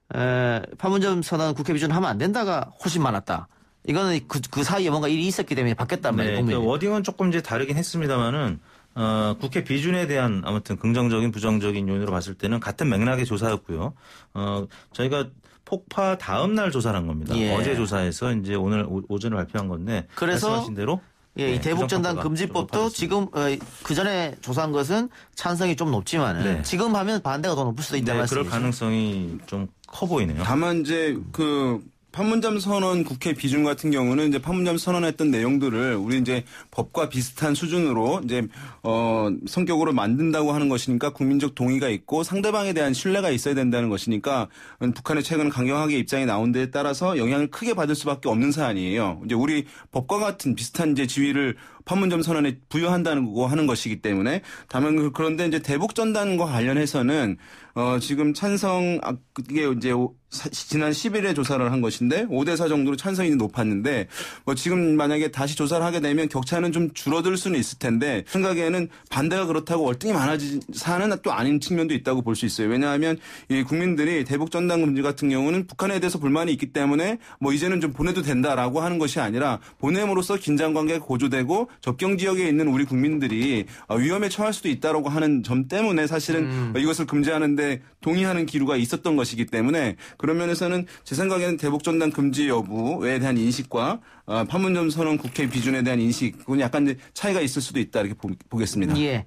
판문점 선언 국회 비준 하면 안 된다가 훨씬 많았다. 이거는 그 사이에 뭔가 일이 있었기 때문에 바뀌었단 말이에요. 네, 그 워딩은 조금 이제 다르긴 했습니다만은 국회 비준에 대한 아무튼 긍정적인 부정적인 요인으로 봤을 때는 같은 맥락의 조사였고요. 저희가 폭파 다음 날 조사를 한 겁니다. 예. 어제 조사해서 이제 오늘 오전에 발표한 건데 그래서 말씀하신 대로 예, 이 대북전단 금지법도 지금 그 전에 조사한 것은 찬성이 좀 높지만은 네. 지금 하면 반대가 더 높을 수도 있다는 말씀이죠. 그럴 가능성이 좀 커 보이네요. 다만 이제 판문점 선언 국회 비준 같은 경우는 이제 판문점 선언했던 내용들을 우리 이제 법과 비슷한 수준으로 이제 성격으로 만든다고 하는 것이니까 국민적 동의가 있고 상대방에 대한 신뢰가 있어야 된다는 것이니까 북한의 최근 강경하게 입장이 나온 데에 따라서 영향을 크게 받을 수밖에 없는 사안이에요. 이제 우리 법과 같은 비슷한 이제 지위를 판문점 선언에 부여한다는 거고 하는 것이기 때문에 다만 그런데 이제 대북 전단과 관련해서는 지금 찬성 이게 이제 지난 10일에 조사를 한 것인데 5대4 정도로 찬성이 높았는데 지금 만약에 다시 조사를 하게 되면 격차는 좀 줄어들 수는 있을 텐데 생각에는 반대가 그렇다고 월등히 많아진 사안은 또 아닌 측면도 있다고 볼 수 있어요. 왜냐하면 이 국민들이 대북 전단 금지 같은 경우는 북한에 대해서 불만이 있기 때문에 이제는 좀 보내도 된다라고 하는 것이 아니라 보냄으로써 긴장 관계가 고조되고 접경 지역에 있는 우리 국민들이 위험에 처할 수도 있다라고 하는 점 때문에 사실은 이것을 금지하는데 동의하는 기류가 있었던 것이기 때문에 그런 면에서는 제 생각에는 대북전단 금지 여부에 대한 인식과 판문점 선언 국회 비준에 대한 인식은 약간 이제 차이가 있을 수도 있다 이렇게 보겠습니다. 예.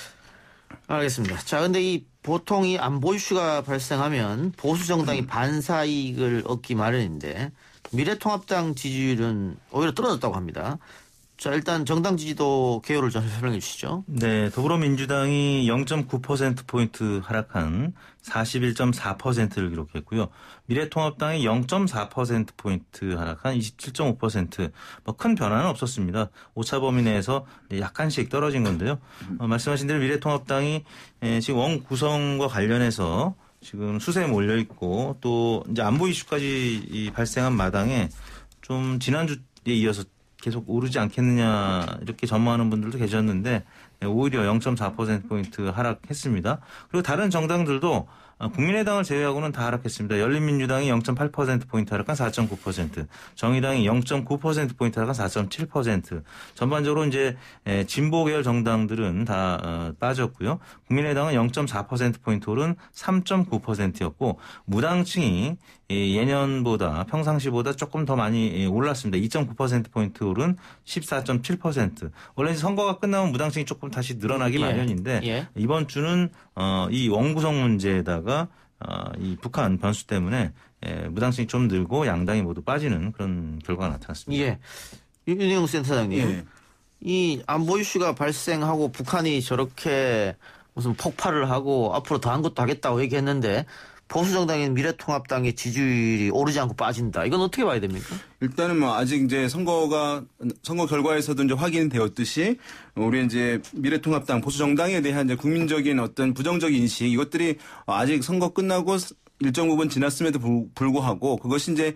알겠습니다. 자, 근데 이 보통 이 안보 이슈가 발생하면 보수 정당이 반사 이익을 얻기 마련인데 미래통합당 지지율은 오히려 떨어졌다고 합니다. 자, 일단 정당 지지도 개요를 좀 설명해 주시죠. 네, 더불어민주당이 0.9%포인트 하락한 41.4%를 기록했고요. 미래통합당이 0.4%포인트 하락한 27.5%. 뭐 큰 변화는 없었습니다. 오차 범위 내에서 약간씩 떨어진 건데요. 말씀하신 대로 미래통합당이 지금 원 구성과 관련해서 지금 수세에 몰려 있고 또 이제 안보 이슈까지 발생한 마당에 좀 지난주에 이어서 계속 오르지 않겠느냐 이렇게 전망하는 분들도 계셨는데 오히려 0.4%포인트 하락했습니다. 그리고 다른 정당들도 국민의당을 제외하고는 다 하락했습니다. 열린민주당이 0.8%포인트 하락한 4.9%, 정의당이 0.9%포인트 하락한 4.7%. 전반적으로 이제 진보 계열 정당들은 다 빠졌고요. 국민의당은 0.4%포인트 오른 3.9%였고 무당층이 예년보다 평상시보다 조금 더 많이 올랐습니다. 2.9%포인트 오른 14.7%. 원래 선거가 끝나면 무당층이 조금 다시 늘어나기 마련인데 이번 주는 이 원구성 문제에다가 이 북한 변수 때문에 무당층이 좀 늘고 양당이 모두 빠지는 그런 결과가 나타났습니다. 예. 윤영 센터장님. 이 안보 이슈가 발생하고 북한이 저렇게 무슨 폭발을 하고 앞으로 더한 것도 하겠다고 얘기했는데 보수정당인 미래통합당의 지지율이 오르지 않고 빠진다. 이건 어떻게 봐야 됩니까? 일단은 뭐 아직 이제 선거 결과에서도 이제 확인되었듯이 우리 이제 미래통합당 보수정당에 대한 이제 국민적인 어떤 부정적 인식 이것들이 아직 선거 끝나고 일정 부분 지났음에도 불구하고 그것이 이제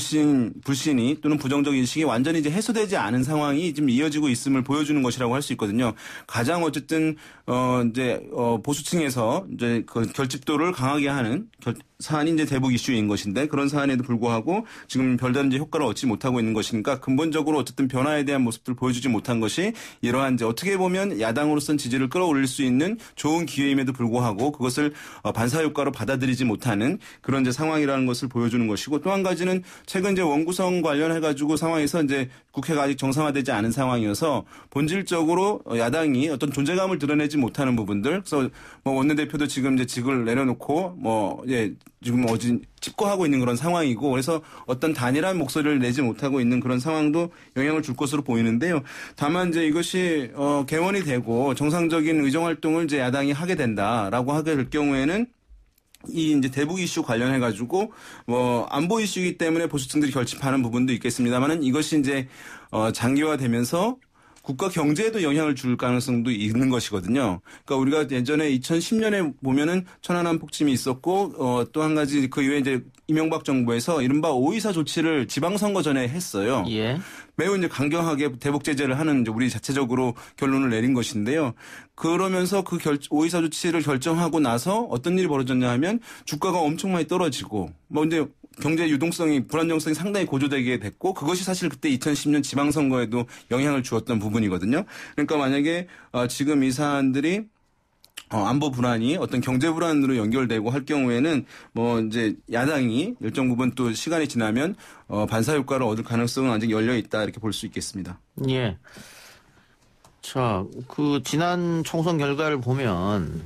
불신이 또는 부정적 인식이 완전히 이제 해소되지 않은 상황이 지금 이어지고 있음을 보여주는 것이라고 할 수 있거든요. 가장 어쨌든 보수층에서 이제 그 결집도를 강하게 하는 사안이 이제 대북 이슈인 것인데 그런 사안에도 불구하고 지금 별다른 이제 효과를 얻지 못하고 있는 것이니까 근본적으로 어쨌든 변화에 대한 모습들을 보여주지 못한 것이 이러한 이제 어떻게 보면 야당으로서는 지지를 끌어올릴 수 있는 좋은 기회임에도 불구하고 그것을 반사 효과로 받아들이지 못하는 그런 이제 상황이라는 것을 보여주는 것이고 또 한 가지는 최근 이제 원구성 관련해 가지고 상황에서 이제 국회가 아직 정상화되지 않은 상황이어서 본질적으로 야당이 어떤 존재감을 드러내지 못하는 부분들 그래서 뭐 원내대표도 지금 이제 직을 내려놓고 지금 집권하고 있는 그런 상황이고 그래서 어떤 단일한 목소리를 내지 못하고 있는 그런 상황도 영향을 줄 것으로 보이는데요. 다만 이제 이것이 개원이 되고 정상적인 의정 활동을 이제 야당이 하게 된다라고 하게 될 경우에는 이 이제 대북 이슈 관련해 가지고 뭐 안보 이슈이기 때문에 보수층들이 결집하는 부분도 있겠습니다만은 이것이 이제 장기화되면서 국가 경제에도 영향을 줄 가능성도 있는 것이거든요. 그러니까 우리가 예전에 2010년에 보면은 천안함 폭침이 있었고 또 한 가지 그 이후에 이제 이명박 정부에서 이른바 5.24 조치를 지방선거 전에 했어요. 매우 이제 강경하게 대북 제재를 하는 이제 우리 자체적으로 결론을 내린 것인데요. 그러면서 그 5.24 조치를 결정하고 나서 어떤 일이 벌어졌냐 하면 주가가 엄청 많이 떨어지고 뭐 이제 경제 유동성이 불안정성이 상당히 고조되게 됐고 그것이 사실 그때 2010년 지방선거에도 영향을 주었던 부분이거든요. 그러니까 만약에 지금 이 사안들이 안보 불안이 어떤 경제 불안으로 연결되고 할 경우에는 뭐 이제 야당이 일정 부분 또 시간이 지나면 반사 효과를 얻을 가능성은 아직 열려 있다 이렇게 볼 수 있겠습니다. 예. 자, 그 지난 총선 결과를 보면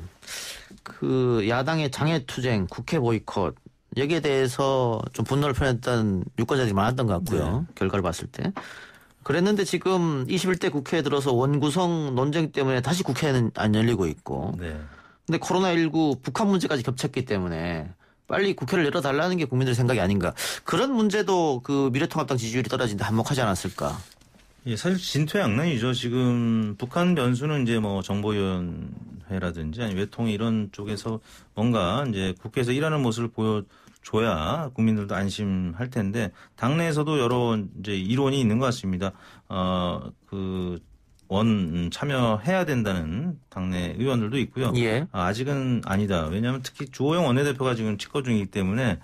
그 야당의 장애투쟁, 국회 보이콧 여기에 대해서 좀 분노를 표현했던 유권자들이 많았던 것 같고요. 결과를 봤을 때. 그랬는데 지금 21대 국회에 들어서 원구성 논쟁 때문에 다시 국회는 안 열리고 있고. 근데 코로나19 북한 문제까지 겹쳤기 때문에 빨리 국회를 열어달라는 게 국민들의 생각이 아닌가. 그런 문제도 그 미래통합당 지지율이 떨어진데 한몫하지 않았을까. 예, 사실 진퇴양난이죠. 지금 북한 변수는 이제 뭐 정보위원회라든지 아니 외통 이런 쪽에서 뭔가 이제 국회에서 일하는 모습을 보여줘야 국민들도 안심할 텐데 당내에서도 여러 이제 이론이 있는 것 같습니다. 그 원 참여해야 된다는 당내 의원들도 있고요. 예. 아직은 아니다. 왜냐하면 특히 주호영 원내대표가 지금 집거 중이기 때문에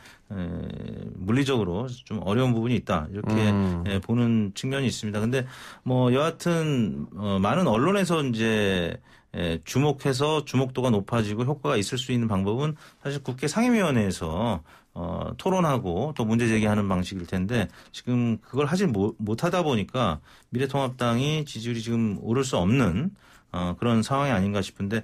물리적으로 좀 어려운 부분이 있다. 이렇게 보는 측면이 있습니다. 근데 뭐 여하튼 많은 언론에서 이제 주목해서 주목도가 높아지고 효과가 있을 수 있는 방법은 사실 국회 상임위원회에서 토론하고 또 문제 제기하는 방식일 텐데 지금 그걸 하지 못하다 보니까 미래통합당이 지지율이 지금 오를 수 없는 그런 상황이 아닌가 싶은데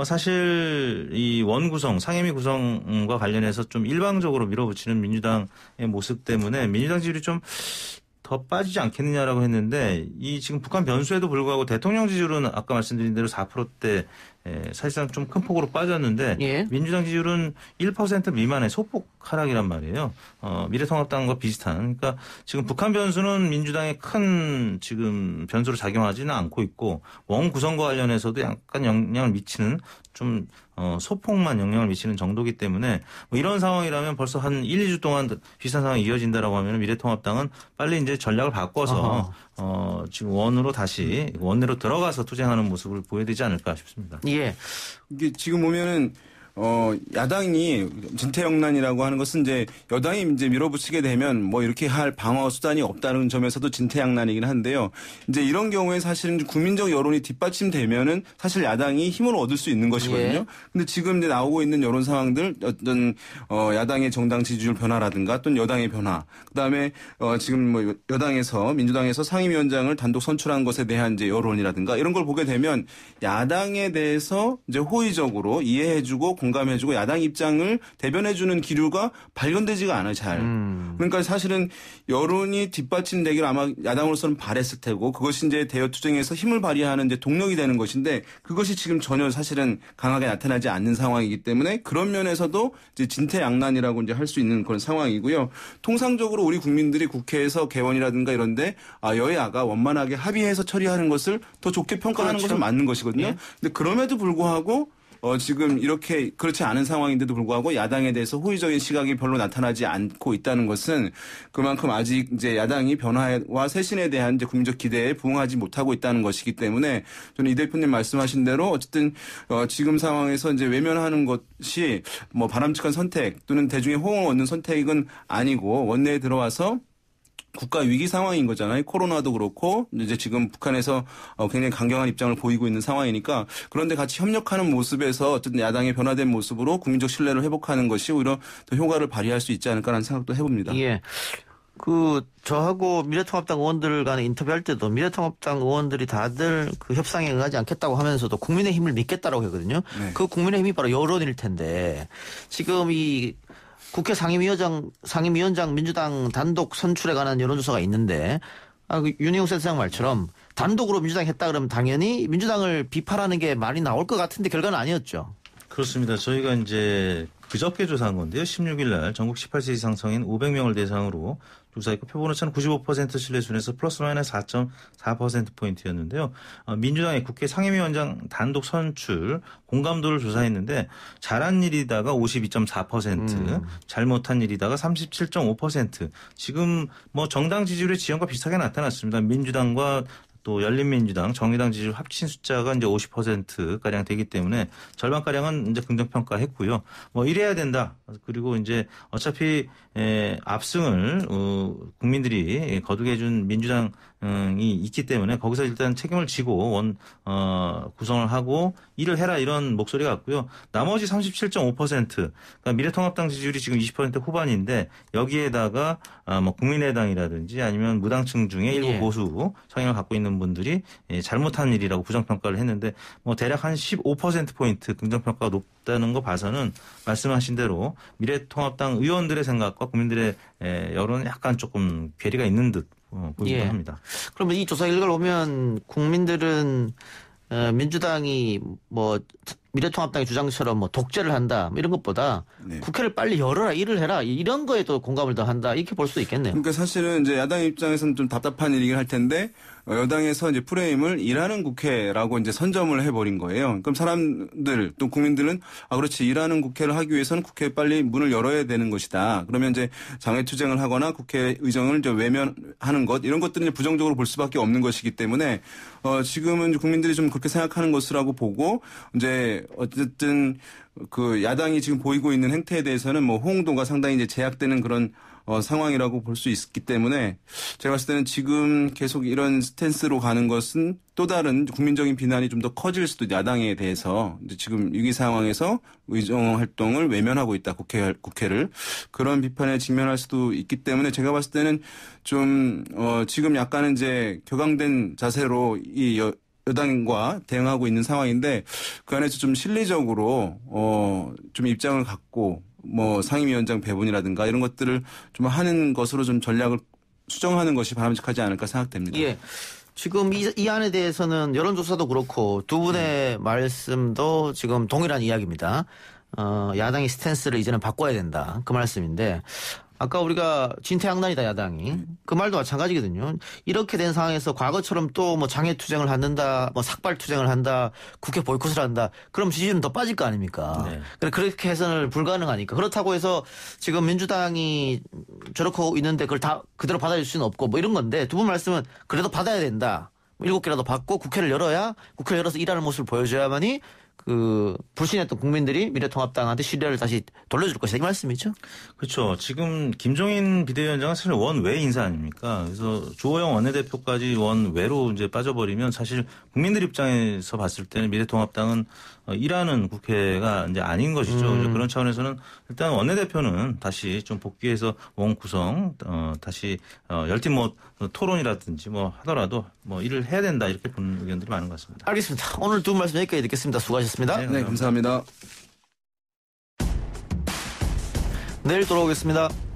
사실 이 원 구성, 상임위 구성과 관련해서 좀 일방적으로 밀어붙이는 민주당의 모습 때문에 민주당 지지율이 좀 더 빠지지 않겠느냐라고 했는데 이 지금 북한 변수에도 불구하고 대통령 지지율은 아까 말씀드린 대로 4%대 사실상 좀 큰 폭으로 빠졌는데 예. 민주당 지지율은 1% 미만의 소폭 하락이란 말이에요. 미래통합당과 비슷한. 그러니까 지금 북한 변수는 민주당에 큰 지금 변수로 작용하지는 않고 있고 원 구성과 관련해서도 약간 영향을 미치는 좀 소폭만 영향을 미치는 정도이기 때문에 뭐 이런 상황이라면 벌써 한 1, 2주 동안 비슷한 상황이 이어진다라고 하면 미래통합당은 빨리 이제 전략을 바꿔서 지금 원으로 다시 원내로 들어가서 투쟁하는 모습을 보여야 되지 않을까 싶습니다. 예. 이게 지금 보면은 야당이 진퇴양난이라고 하는 것은 이제 여당이 이제 밀어붙이게 되면 뭐 이렇게 할 방어 수단이 없다는 점에서도 진퇴양난이긴 한데요. 이제 이런 경우에 사실은 국민적 여론이 뒷받침되면은 사실 야당이 힘을 얻을 수 있는 것이거든요. 예. 근데 지금 이제 나오고 있는 여론 상황들 어떤 야당의 정당 지지율 변화라든가 또는 여당의 변화, 그다음에 지금 뭐 여당에서 민주당에서 상임위원장을 단독 선출한 것에 대한 이제 여론이라든가 이런 걸 보게 되면 야당에 대해서 이제 호의적으로 이해해주고 공감해주고 야당 입장을 대변해주는 기류가 발견되지가 않아요, 잘. 그러니까 사실은 여론이 뒷받침되기를 아마 야당으로서는 바랬을 테고 그것이 이제 대여투쟁에서 힘을 발휘하는 이제 동력이 되는 것인데 그것이 지금 전혀 사실은 강하게 나타나지 않는 상황이기 때문에 그런 면에서도 이제 진퇴양난이라고 이제 할 수 있는 그런 상황이고요. 통상적으로 우리 국민들이 국회에서 개원이라든가 이런데 여야가 원만하게 합의해서 처리하는 것을 더 좋게 평가하는 그렇죠. 것은 맞는 것이거든요. 예. 근데 그럼에도 불구하고 지금 이렇게 그렇지 않은 상황인데도 불구하고 야당에 대해서 호의적인 시각이 별로 나타나지 않고 있다는 것은 그만큼 아직 이제 야당이 변화와 쇄신에 대한 이제 국민적 기대에 부응하지 못하고 있다는 것이기 때문에 저는 이 대표님 말씀하신 대로 어쨌든 지금 상황에서 이제 외면하는 것이 뭐 바람직한 선택 또는 대중의 호응을 얻는 선택은 아니고 원내에 들어와서 국가 위기 상황인 거잖아요. 코로나도 그렇고 이제 지금 북한에서 굉장히 강경한 입장을 보이고 있는 상황이니까 그런데 같이 협력하는 모습에서 어쨌든 야당의 변화된 모습으로 국민적 신뢰를 회복하는 것이 오히려 더 효과를 발휘할 수 있지 않을까라는 생각도 해봅니다. 예. 저하고 미래통합당 의원들 간에 인터뷰할 때도 미래통합당 의원들이 다들 그 협상에 응하지 않겠다고 하면서도 국민의힘을 믿겠다라고 했거든요. 네. 그 국민의힘이 바로 여론일 텐데 지금 이 국회 상임위원장 민주당 단독 선출에 관한 여론조사가 있는데 윤희용 센터장 말처럼 단독으로 민주당이 했다 그러면 당연히 민주당을 비판하는 게 말이 나올 것 같은데 결과는 아니었죠. 그렇습니다. 저희가 이제 그저께 조사한 건데요. 16일 날 전국 18세 이상 성인 500명을 대상으로 조사했고 표본오차는 95% 신뢰 순에서 플러스 마이너스 4.4%포인트였는데요. 민주당의 국회 상임위원장 단독 선출 공감도를 조사했는데 잘한 일이다가 52.4%, 잘못한 일이다가 37.5%. 지금 뭐 정당 지지율의 지형과 비슷하게 나타났습니다. 민주당과 또 열린민주당, 정의당 지지율 합친 숫자가 이제 50%가량 되기 때문에 절반가량은 이제 긍정평가했고요. 뭐 이래야 된다. 그리고 이제 어차피 압승을 국민들이 거두게 해준 민주당이 있기 때문에 거기서 일단 책임을 지고 구성을 하고 일을 해라 이런 목소리가 왔고요. 나머지 37.5% 그러니까 미래통합당 지지율이 지금 20% 후반인데 여기에다가 뭐 국민의당이라든지 아니면 무당층 중에 일부 보수 성향을 갖고 있는 분들이 잘못한 일이라고 부정평가를 했는데 뭐 대략 한 15%포인트 긍정평가가 높다는 거 봐서는 말씀하신 대로 미래통합당 의원들의 생각과 국민들의 여론은 약간 조금 괴리가 있는 듯 보이기도 합니다. 그러면 이 조사 결과를 보면 국민들은 민주당이 뭐 미래통합당의 주장처럼 뭐 독재를 한다 이런 것보다 네. 국회를 빨리 열어라 일을 해라 이런 거에 또 공감을 더 한다 이렇게 볼 수 있겠네요. 그러니까 사실은 이제 야당 입장에서는 좀 답답한 일이긴 할 텐데 여당에서 이제 프레임을 일하는 국회라고 이제 선점을 해버린 거예요. 그럼 사람들 또 국민들은 그렇지 일하는 국회를 하기 위해서는 국회에 빨리 문을 열어야 되는 것이다. 그러면 이제 장외투쟁을 하거나 국회 의정을 이제 외면하는 것 이런 것들은 이제 부정적으로 볼 수밖에 없는 것이기 때문에 지금은 국민들이 좀 그렇게 생각하는 것이라고 보고 이제 어쨌든 그 야당이 지금 보이고 있는 행태에 대해서는 뭐 호응도가 상당히 이제 제약되는 그런 상황이라고 볼 수 있기 때문에 제가 봤을 때는 지금 계속 이런 스탠스로 가는 것은 또 다른 국민적인 비난이 좀 더 커질 수도 야당에 대해서 이제 지금 위기 상황에서 의정 활동을 외면하고 있다 국회를 그런 비판에 직면할 수도 있기 때문에 제가 봤을 때는 좀 지금 약간은 이제 격앙된 자세로 이 여당과 대응하고 있는 상황인데 그 안에서 좀 실리적으로 좀 입장을 갖고 뭐 상임위원장 배분이라든가 이런 것들을 좀 하는 것으로 좀 전략을 수정하는 것이 바람직하지 않을까 생각됩니다. 예. 지금 이 안에 대해서는 여론조사도 그렇고 두 분의 말씀도 지금 동일한 이야기입니다. 야당이 스탠스를 이제는 바꿔야 된다. 그 말씀인데 아까 우리가 진퇴양난이다 야당이 그 말도 마찬가지거든요. 이렇게 된 상황에서 과거처럼 또 뭐 장애투쟁을 한다, 뭐 삭발투쟁을 한다, 국회 보이콧을 한다. 그럼 지지율은 더 빠질 거 아닙니까? 네. 그렇게 해서는 불가능하니까. 그렇다고 해서 지금 민주당이 저렇게 있는데 그걸 다 그대로 받아줄 수는 없고 뭐 이런 건데 두 분 말씀은 그래도 받아야 된다. 7개라도 받고 국회를 열어야 국회를 열어서 일하는 모습을 보여줘야만이 그 불신했던 국민들이 미래통합당한테 신뢰를 다시 돌려줄 것이다 이 말씀이죠? 그렇죠. 지금 김종인 비대위원장은 사실 원외 인사 아닙니까? 그래서 주호영 원내대표까지 원외로 이제 빠져버리면 사실 국민들 입장에서 봤을 때는 미래통합당은 일하는 국회가 이제 아닌 것이죠. 그런 차원에서는 일단 원내대표는 다시 좀 복귀해서 원 구성 다시 열띤 뭐 토론이라든지 뭐 하더라도 뭐 일을 해야 된다 이렇게 보는 의견들이 많은 것 같습니다. 알겠습니다. 오늘 두 말씀 여기까지 듣겠습니다. 수고하셨습니다. 네, 감사합니다. 내일 돌아오겠습니다.